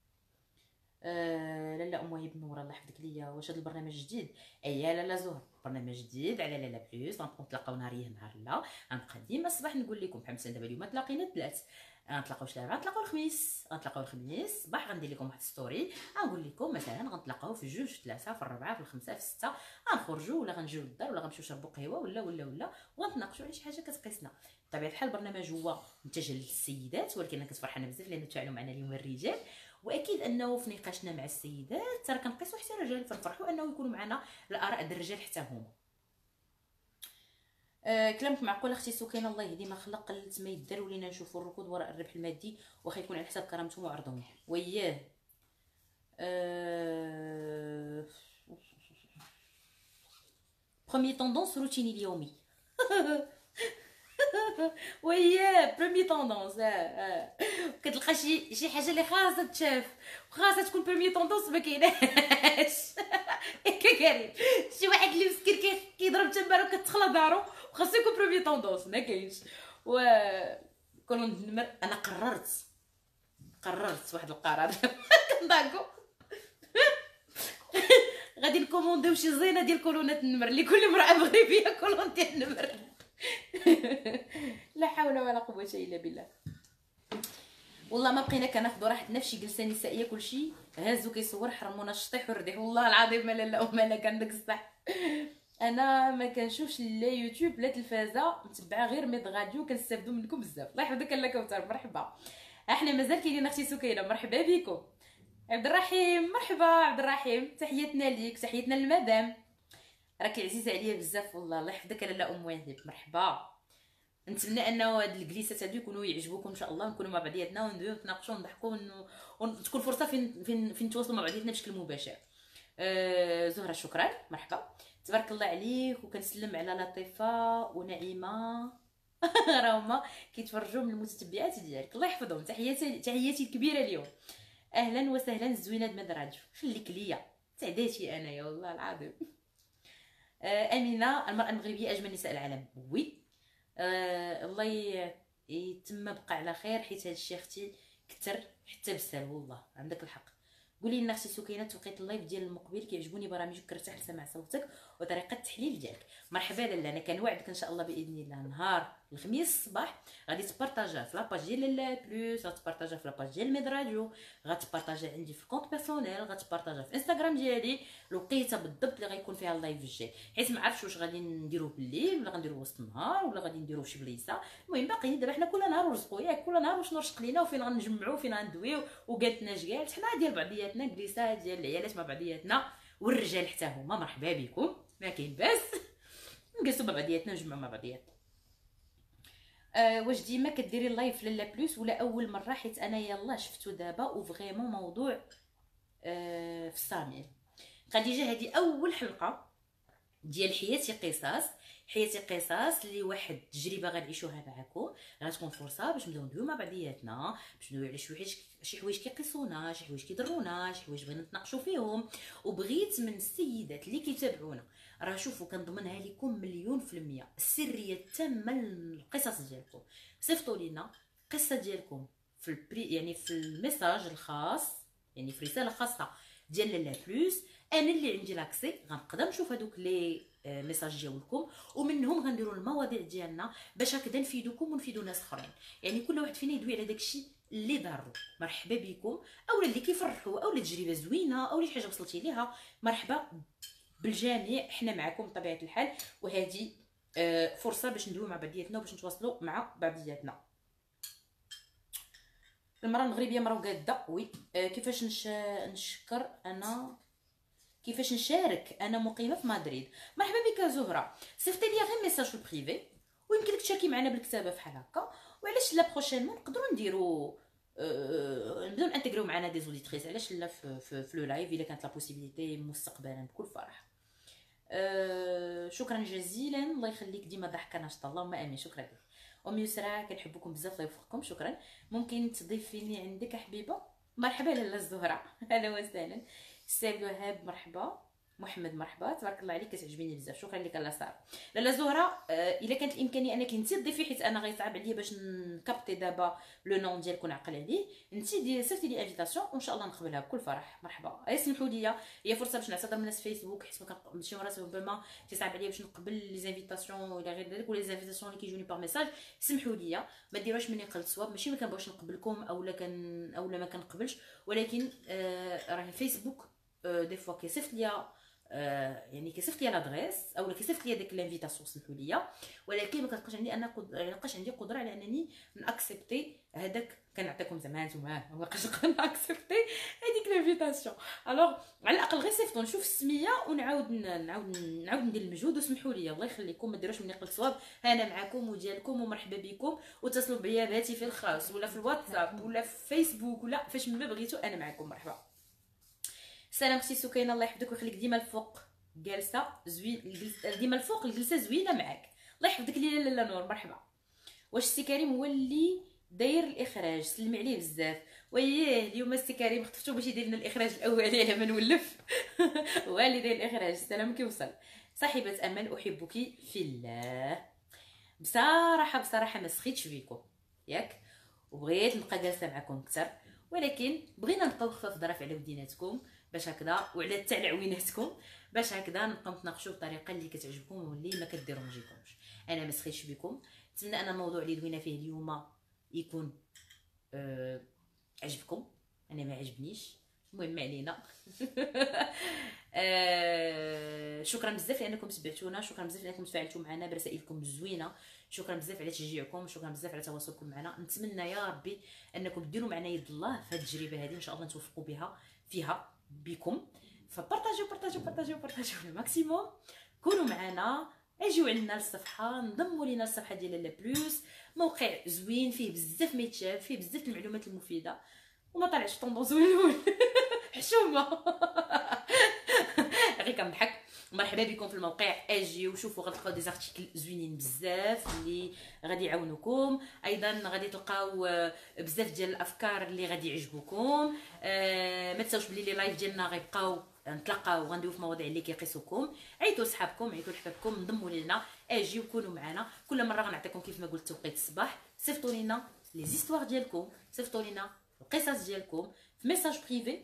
آه لاله ام وهيب نور الله يحفظك ليا. واش هذا البرنامج جديد؟ اييه لاله زهر برنامج جديد على لاله بلوس. غنبقاو نتلاقاو نهار نهار لا غنبقى ديما الصباح نقول لكم بحال مثلا دابا اليوم تلاقينا الثلاث، غنتلاقاو شي غنتلاقاو الخميس غنتلاقاو الخميس صباح غندير لكم واحد ستوري غنقول لكم مثلا غنتلاقاو في جوج في ثلاثه في الربعه في الخمسه في السته، غنخرجوا ولا غنجيو للدار ولا غنمشيو نشربوا قهوه ولا ولا ولا وغنتناقشوا على شي حاجه كتقيسنا. بطبيعه الحال البرنامج هو متجه للسيدات، ولكن انا كتفرحنا بزاف لان تفاعلوا معنا اليوم الرجال، واكيد انه في نقاشنا مع السيدات راه كنقيسوا حتى الرجال، فنفرحوا انه يكونوا معنا الاراء ديال الرجال حتى هما. آه كلامك معقول اختي سكينه الله يهدي ما خلق قلت ما يدار ولينا نشوفوا الركود وراء الربح المادي واخا يكون على حساب كرامتهم وعرضهم. وياه أه... بروميي طوندونس روتيني اليومي. وياه بروميي طوندونس. اه كتلقى شي شي حاجه اللي خاصها تشاف وخاصها تكون بروميي طوندونس ما كايناش. هكا كريم شي واحد اللي مسكين كيضرب تماره وكتخلى دارو وخاصو يكون بروميي طوندونس ما كاينش. و كولون النمر انا قررت قررت واحد القرار كنضاكو غادي نكومونديو شي زينه ديال كولونات النمر اللي كل امراه مغربيه كولون ديال النمر. لا حول ولا قوه الا بالله. والله ما بقينا كناخذوا راحتنا في شي جلسه نسائيه كلشي هازو كيصور حرمونا الشطيح والرديح. والله العظيم ما لا وما لا كان داك الصح. انا ما كنشوفش لا يوتيوب لا تلفازه، متبعه غير ميد غاديو، كنستافدوا منكم بزاف. الله يحفظك لاله كوثر مرحبا. احنا مازال كاينين اختي سكينه مرحبا بكم. عبد الرحيم مرحبا عبد الرحيم، تحياتنا ليك تحياتنا للمدام، راكي عزيزه عليا بزاف والله. الله يحفظك لاله ام وهب مرحبا. نتمنى انه هاد الجليسات هادو يكونوا يعجبوكم ان شاء الله، نكونوا مع بعضياتنا وندويو ونتناقشوا ونضحكوا وتكون فرصه فين فين فين نتواصلوا مع بعضياتنا بشكل مباشر. أه زهره شكرا مرحبا تبارك الله عليك. وكنسلم على لطيفه ونعيمه راهما كيتفرجوا من المتتبعات ديالك الله يحفظهم. تحياتي تحياتي الكبيره اليوم. اهلا وسهلا زوينه مدراج خليك ليا سعداتي انايا والله العظيم. أه امينه المراه المغربيه اجمل نساء العالم. وي أه الله يتم بقى على خير حيت هادشي اختي كتر حتى بسال والله عندك الحق. قولي لنا اختي سكينه توقيت اللايف ديال المقبل كيعجبوني برامجك كنرتاح لسماع صوتك وطريقه التحليل ديالك. مرحبا لاله انا كنوعدك ان شاء الله باذن الله نهار الخميس الصباح غادي تبارطاجا في لاباج ديال لاله بلوس، غتبارطاجا في لاباج ديال ميد راديو، غتبارطاجا عندي في الكونط بيرسونيل، غتبارطاجا في انستغرام ديالي الوقيته بالضبط اللي غيكون فيها اللايف الجاي، حيت ما عرفتش واش غادي نديروه بالليل ولا غنديروه وسط النهار ولا غادي نديروه شي بليصه. المهم باقيين دابا حنا كل نهار ورزقوا ياك، كل نهار واش نرشق لينا وفين غنجمعوا فين غندويو وقالتنا اش قالت حنا ديال بعضياتنا جليسات ديال العيالات مع بعضياتنا والرجال حتى هما مرحبا بكم ما كاين باس نجلسوا مع بعضياتنا نجمعوا مع بعضياتنا. أه واش ديما كديري اللايف لالا بلوس ولا اول مره؟ حيت انا يلا شفتو دابا وفريمون موضوع أه في الصاميل. خديجه هذه اول حلقه ديال حياتي قصص. حياتي قصص اللي واحد تجربه غنعيشوها معكم، غتكون فرصه باش نبداو ندويو مع بعضياتنا، باش ندويو على شي حوايج شي حوايج كيقيسونا، شي حوايج كيضرونا، شي حوايج بغينا نتناقشوا فيهم. وبغيت من السيدات اللي كيتابعونا راه شوفوا كنضمنها لكم مليون في المية السريه التامه للقصص ديالكم. صيفطوا لينا القصه ديالكم في البري يعني في الميساج الخاص يعني في رساله خاصه ديال لالا بلوس. انا اللي عندي لاكسي غنقدر نشوف هذوك لي ميساج ديالكم ومنهم غنديروا المواضيع ديالنا باش هكذا نفيدوكم ونفيدوا ناس اخرين. يعني كل واحد فينا يدوي على داكشي اللي ضارو. مرحبا بكم اولا اللي كيفرحوا اولا تجربه زوينه او شي حاجه وصلتي ليها مرحبا بالجميع. حنا معكم بطبيعه الحال وهذه فرصه باش ندويو مع بعضياتنا وباش نتواصلوا مع بعضياتنا. المراه المغربيه مرا وقاده. وي كيفاش نش... نشكر انا كيفاش نشارك انا مقيمه في مدريد. مرحبا بك زهره. صيفطي لي غير ميساج في البريفي ويمكن تشاركي معنا بالكتابه فحال هكا. وعلاش لا بروشينمون نقدروا نديروا أه... نبداو نانتيغريو معنا دي زوديتريس. علاش لا في, في, في لو لايف الا كانت لا بوسيبيليتي مستقبلا بكل فرح. أه... شكرا جزيلا الله يخليك ديما ضحكه نشطه اللهم امين. شكرا لك ام يسرى كنحبكم بزاف الله يوفقكم. شكرا. ممكن تضيفيني عندك حبيبه. مرحبا لاله الزهره اهلا وسهلا. سيد وهاب مرحبا. محمد مرحبا تبارك الله عليك كتعجبيني بزاف. شكرا لك الله صار. لاله زهره آه الا كانت الامكانيه انك انت تضيفي حيت انا غيصعب عليا باش نكابتي دابا لو نون ديالك ونعقل عليه. انت دي صيفطي لي انفيتاسيون وان شاء الله نقبلها بكل فرح. مرحبا. اسمحوا لي هي فرصه باش نعتذر من الناس فيسبوك حيت ما شي مرات ربما تيصعب عليا باش نقبل لي زانفيتاسيون ولا غير ذلك ولا لي زانفيتاسيون اللي كيجوني باغ ميساج. سمحوا لي ما ديروش مني قلت صواب ماشي ما كنبغيش نقبلكم اولا كان اولا ما كنقبلش ولكن آه راه فيسبوك دي فوا كيصيفط ليا آه يعني كيصيفط ليا لادريس اولا كيصيفط ليا داك لانفيتاسيون سمحوا ليا ولكن ما كتبقاش عندي انا قد... ما بقاش عندي قدره على انني ناكسبتي هذاك. كنعطيكم زعما نتوما ما بقاش نقدر ناكسبتي هذيك لانفيتاسيون. الوغ على الاقل غير صيفطوا نشوف السميه ونعاود نعاود نعاود ندير المجهود. وسمحوا لي الله يخليكم ما ديروش مني قلت صواب. انا معكم وديالكم ومرحبا بكم واتصلوا بيا بهاتفي الخاص ولا في الواتساب ولا في فيسبوك ولا فاش ما بغيتوا انا معكم. مرحبا. سلام اختي سكينه، الله يحفظك ويخليك، ديما الفوق جالسه زوين، ديما الفوق الجلسه زوينه معاك، الله يحفظك. ليلى لاله نور مرحبا. واش السي كريم هو اللي داير الاخراج؟ سلمي عليه بزاف. وياه اليوم السي كريم خطفتو باش يدير لنا الاخراج الاولي على ما نولف. هو اللي داير الاخراج. السلام كيوصل. صاحبه امل احبك في الله. بصراحه بصراحه ما سخيتش بيكم ياك، وبغيت نبقى جالسه معكم اكثر، ولكن بغينا نبقاو خفاف ظرف على وديناتكم باش هكذا، وعلى حتى على عويناتكم باش هكذا نبقاو نتناقشوا بطريقه اللي كتعجبكم واللي ما كديرونجيكمش. انا ما سخيتش بكم، نتمنى ان الموضوع اللي دوينا فيه اليوم يكون أه عجبكم. انا ما عجبنيش، المهم علينا. أه شكرا بزاف لانكم تبعتونا، شكرا بزاف لانكم تفاعلتوا معنا برسائلكم الزوينه، شكرا بزاف على تشجيعكم، شكرا بزاف على تواصلكم معنا. نتمنى يا ربي انكم ديروا معنا يد الله في هذه التجربه هذه، ان شاء الله نتوفقوا بها فيها بكم. فبارطاجيو بارطاجيو بارطاجيو بارطاجيو الماكسيموم، كونوا معنا، اجيو عندنا للصفحه، انضموا لينا للصفحه ديال لا بلوس. موقع زوين فيه بزاف ما يتشاف، فيه بزاف المعلومات المفيده، وما طلعش طوندونس وين حشومه. غير كنضحك. مرحبا بكم في الموقع، اجيو شوفوا، غتلقاو دي زارتيكل زوينين بزاف اللي غادي يعاونوكم. ايضا غادي تلقاو بزاف ديال الافكار اللي غادي يعجبوكم. أه ما تنساوش بلي لي لايف ديالنا غيبقاو نتلاقاو وغندويو في مواضيع اللي كيقيسوكم. عيطوا لصحابكم، عيطوا لحبابكم، انضموا لينا، اجيو كونوا معنا. كل مره غنعطيكم كيف ما قلت توقيت الصباح. صيفطوا لينا لي زيستوار ديالكم، صيفطوا لينا القصص ديالكم في ميساج بريفي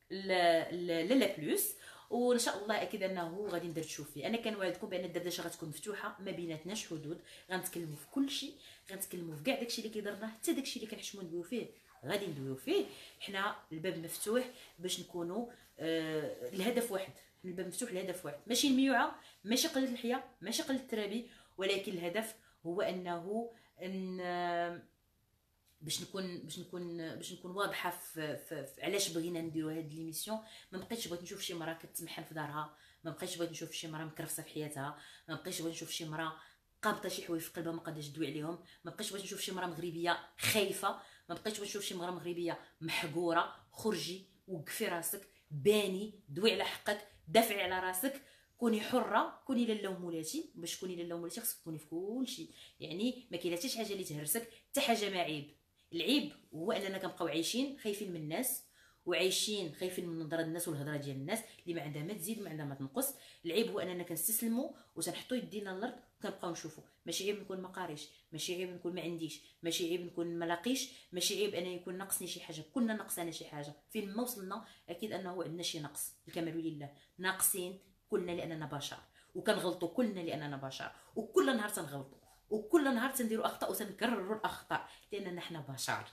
لا لا بلوس، وان شاء الله اكيد انه غادي ندردشوا فيه. انا كنوعدكم بان الدردشه غتكون مفتوحه، ما بيناتناش حدود، غنتكلموا في كل شيء، غنتكلموا في كاع داكشي اللي كيضرنا، حتى داكشي اللي كنحشموا ندويو فيه غادي ندويو فيه. حنا الباب مفتوح باش نكونوا آه الهدف واحد، الباب مفتوح الهدف واحد، ماشي الميوعه، ماشي قله الحياه، ماشي قله الترابي، ولكن الهدف هو انه ان باش نكون باش نكون باش نكون واضحه في, في, في علاش بغينا نديروا هاد ليميسيون. ما بقيتش بغيت نشوف شي مرا كتمحن في دارها، ما بقيتش بغيت نشوف شي مرا مكرفسه في حياتها، ما بقيتش بغيت نشوف شي مرا قابطه شي حوايج في قلبها ما قاداش تدوي عليهم، ما بقيتش بغيت نشوف شي مرا مغربيه خايفه، ما بقيتش بغيت نشوف شي مرا مغربيه محقوره. خرجي وقفي راسك، باني، دوي على حقك، دافعي على راسك، كوني حره، كوني لاله ومولاتي. باش تكوني لاله ومولاتي خصك تكوني في كلشي، يعني ما كاين حتى شي حاجه اللي تهرسك، حتى حاجه ما عيب. العيب هو اننا كنبقاو عايشين خايفين من الناس، وعايشين خايفين من نظره الناس والهضره ديال الناس اللي ما عندها ما تزيد وما عندها ما تنقص. العيب هو اننا كنستسلموا وتنحطوا يدينا للارض وكنبقاو نشوفوا. ماشي عيب نكون ما قاريش، ماشي عيب نكون ما عنديش، ماشي عيب نكون ما لاقيش، ماشي عيب انا يكون ناقصني شي حاجه. كلنا ناقصنا شي حاجه، فين ما وصلنا اكيد انه عندنا شي نقص. الكمال لله، ناقصين كلنا لاننا بشر، وكنغلطوا كلنا لاننا بشر، وكل نهار تنغلطوا، وكل نهار تنديروا اخطاء وتنكرروا الاخطاء لاننا حنا بشر.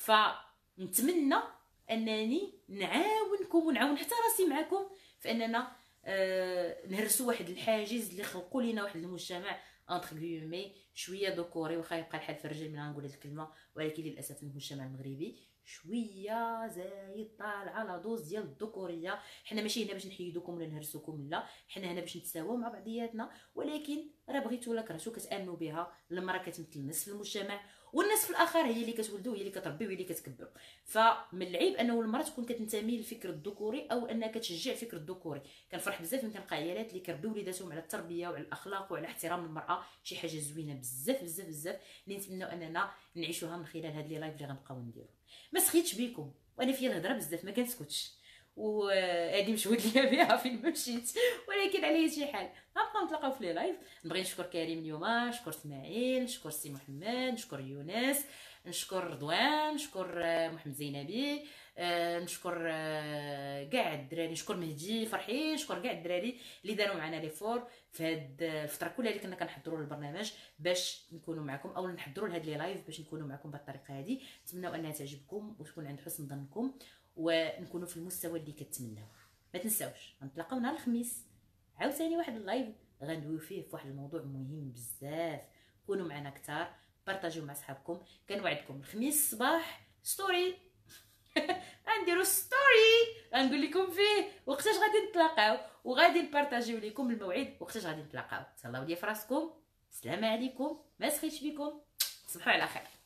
فنتمنى انني نعاونكم ونعاون حتى راسي معكم في اننا آه نهرسوا واحد الحاجز اللي خلقوا لينا واحد المجتمع انتر غيومي شويه ذكوري. واخا يبقى الحال في الرجال من غنقول هذه الكلمه، ولكن للاسف المجتمع المغربي شويه زايد طالع على دوز ديال الذكوريه. حنا ماشي هنا باش نحيدوكم ولا نهرسوكم، لا، حنا هنا باش نتساواو مع بعضياتنا. ولكن راه بغيتو ولا كرهتو كتامنوا بها، المراه كتمثل النصف في المجتمع، والناس في الاخر هي اللي كتولدوا، هي اللي كتربي، وهي اللي كتكبر. فمن العيب انه المراه تكون كتنتمي للفكر الذكوري او انها كتشجع الفكر الذكوري. كنفرح بزاف ملي كنلقى عيالات اللي كيربيو وليداتهم على التربيه وعلى الاخلاق وعلى احترام المراه، شي حاجه زوينه بزاف بزاف بزاف اللي نتمنوا اننا نعيشوها من خلال هاد لي لايف اللي غنبقاو نديرو. ما سخيتش بكم، وانا فيا الهضره بزاف ما كنسكتش، وهادي مشهود ليا بها فين ما مشيت، ولكن على شي حال غنبقاو نتلاقاو في لي لايف. نبغي نشكر كريم اليوم، نشكر اسماعيل، نشكر سي محمد، نشكر يونس، نشكر رضوان، نشكر محمد زينبي، نشكر كاع الدراري، نشكر مهدي فرحي، نشكر كاع الدراري اللي داروا معنا لي فور في هاد الفتره كلها اللي كنا كنحضروا البرنامج باش نكونوا معكم، او نحضروا لهاد لي لايف باش نكونوا معكم بالطريقه هذه. نتمنوا انها تعجبكم وتكون عند حسن ظنكم ونكونوا في المستوى اللي كتمناو. ما تنساوش نتلاقاو نهار الخميس عاوتاني واحد اللايف غندويو فيه في واحد الموضوع مهم بزاف. كونوا معنا كتار، بارطاجيو مع صحابكم. كنوعدكم الخميس الصباح ستوري غنديروا ستوري غنقول لكم فيه وقتاش غادي نتلاقاو، وغادي نبارطاجيو لكم الموعد وقتاش غادي نتلاقاو. تهلاو ليا في راسكم، السلام عليكم، ما سخيتش بكم، تصبحوا على خير.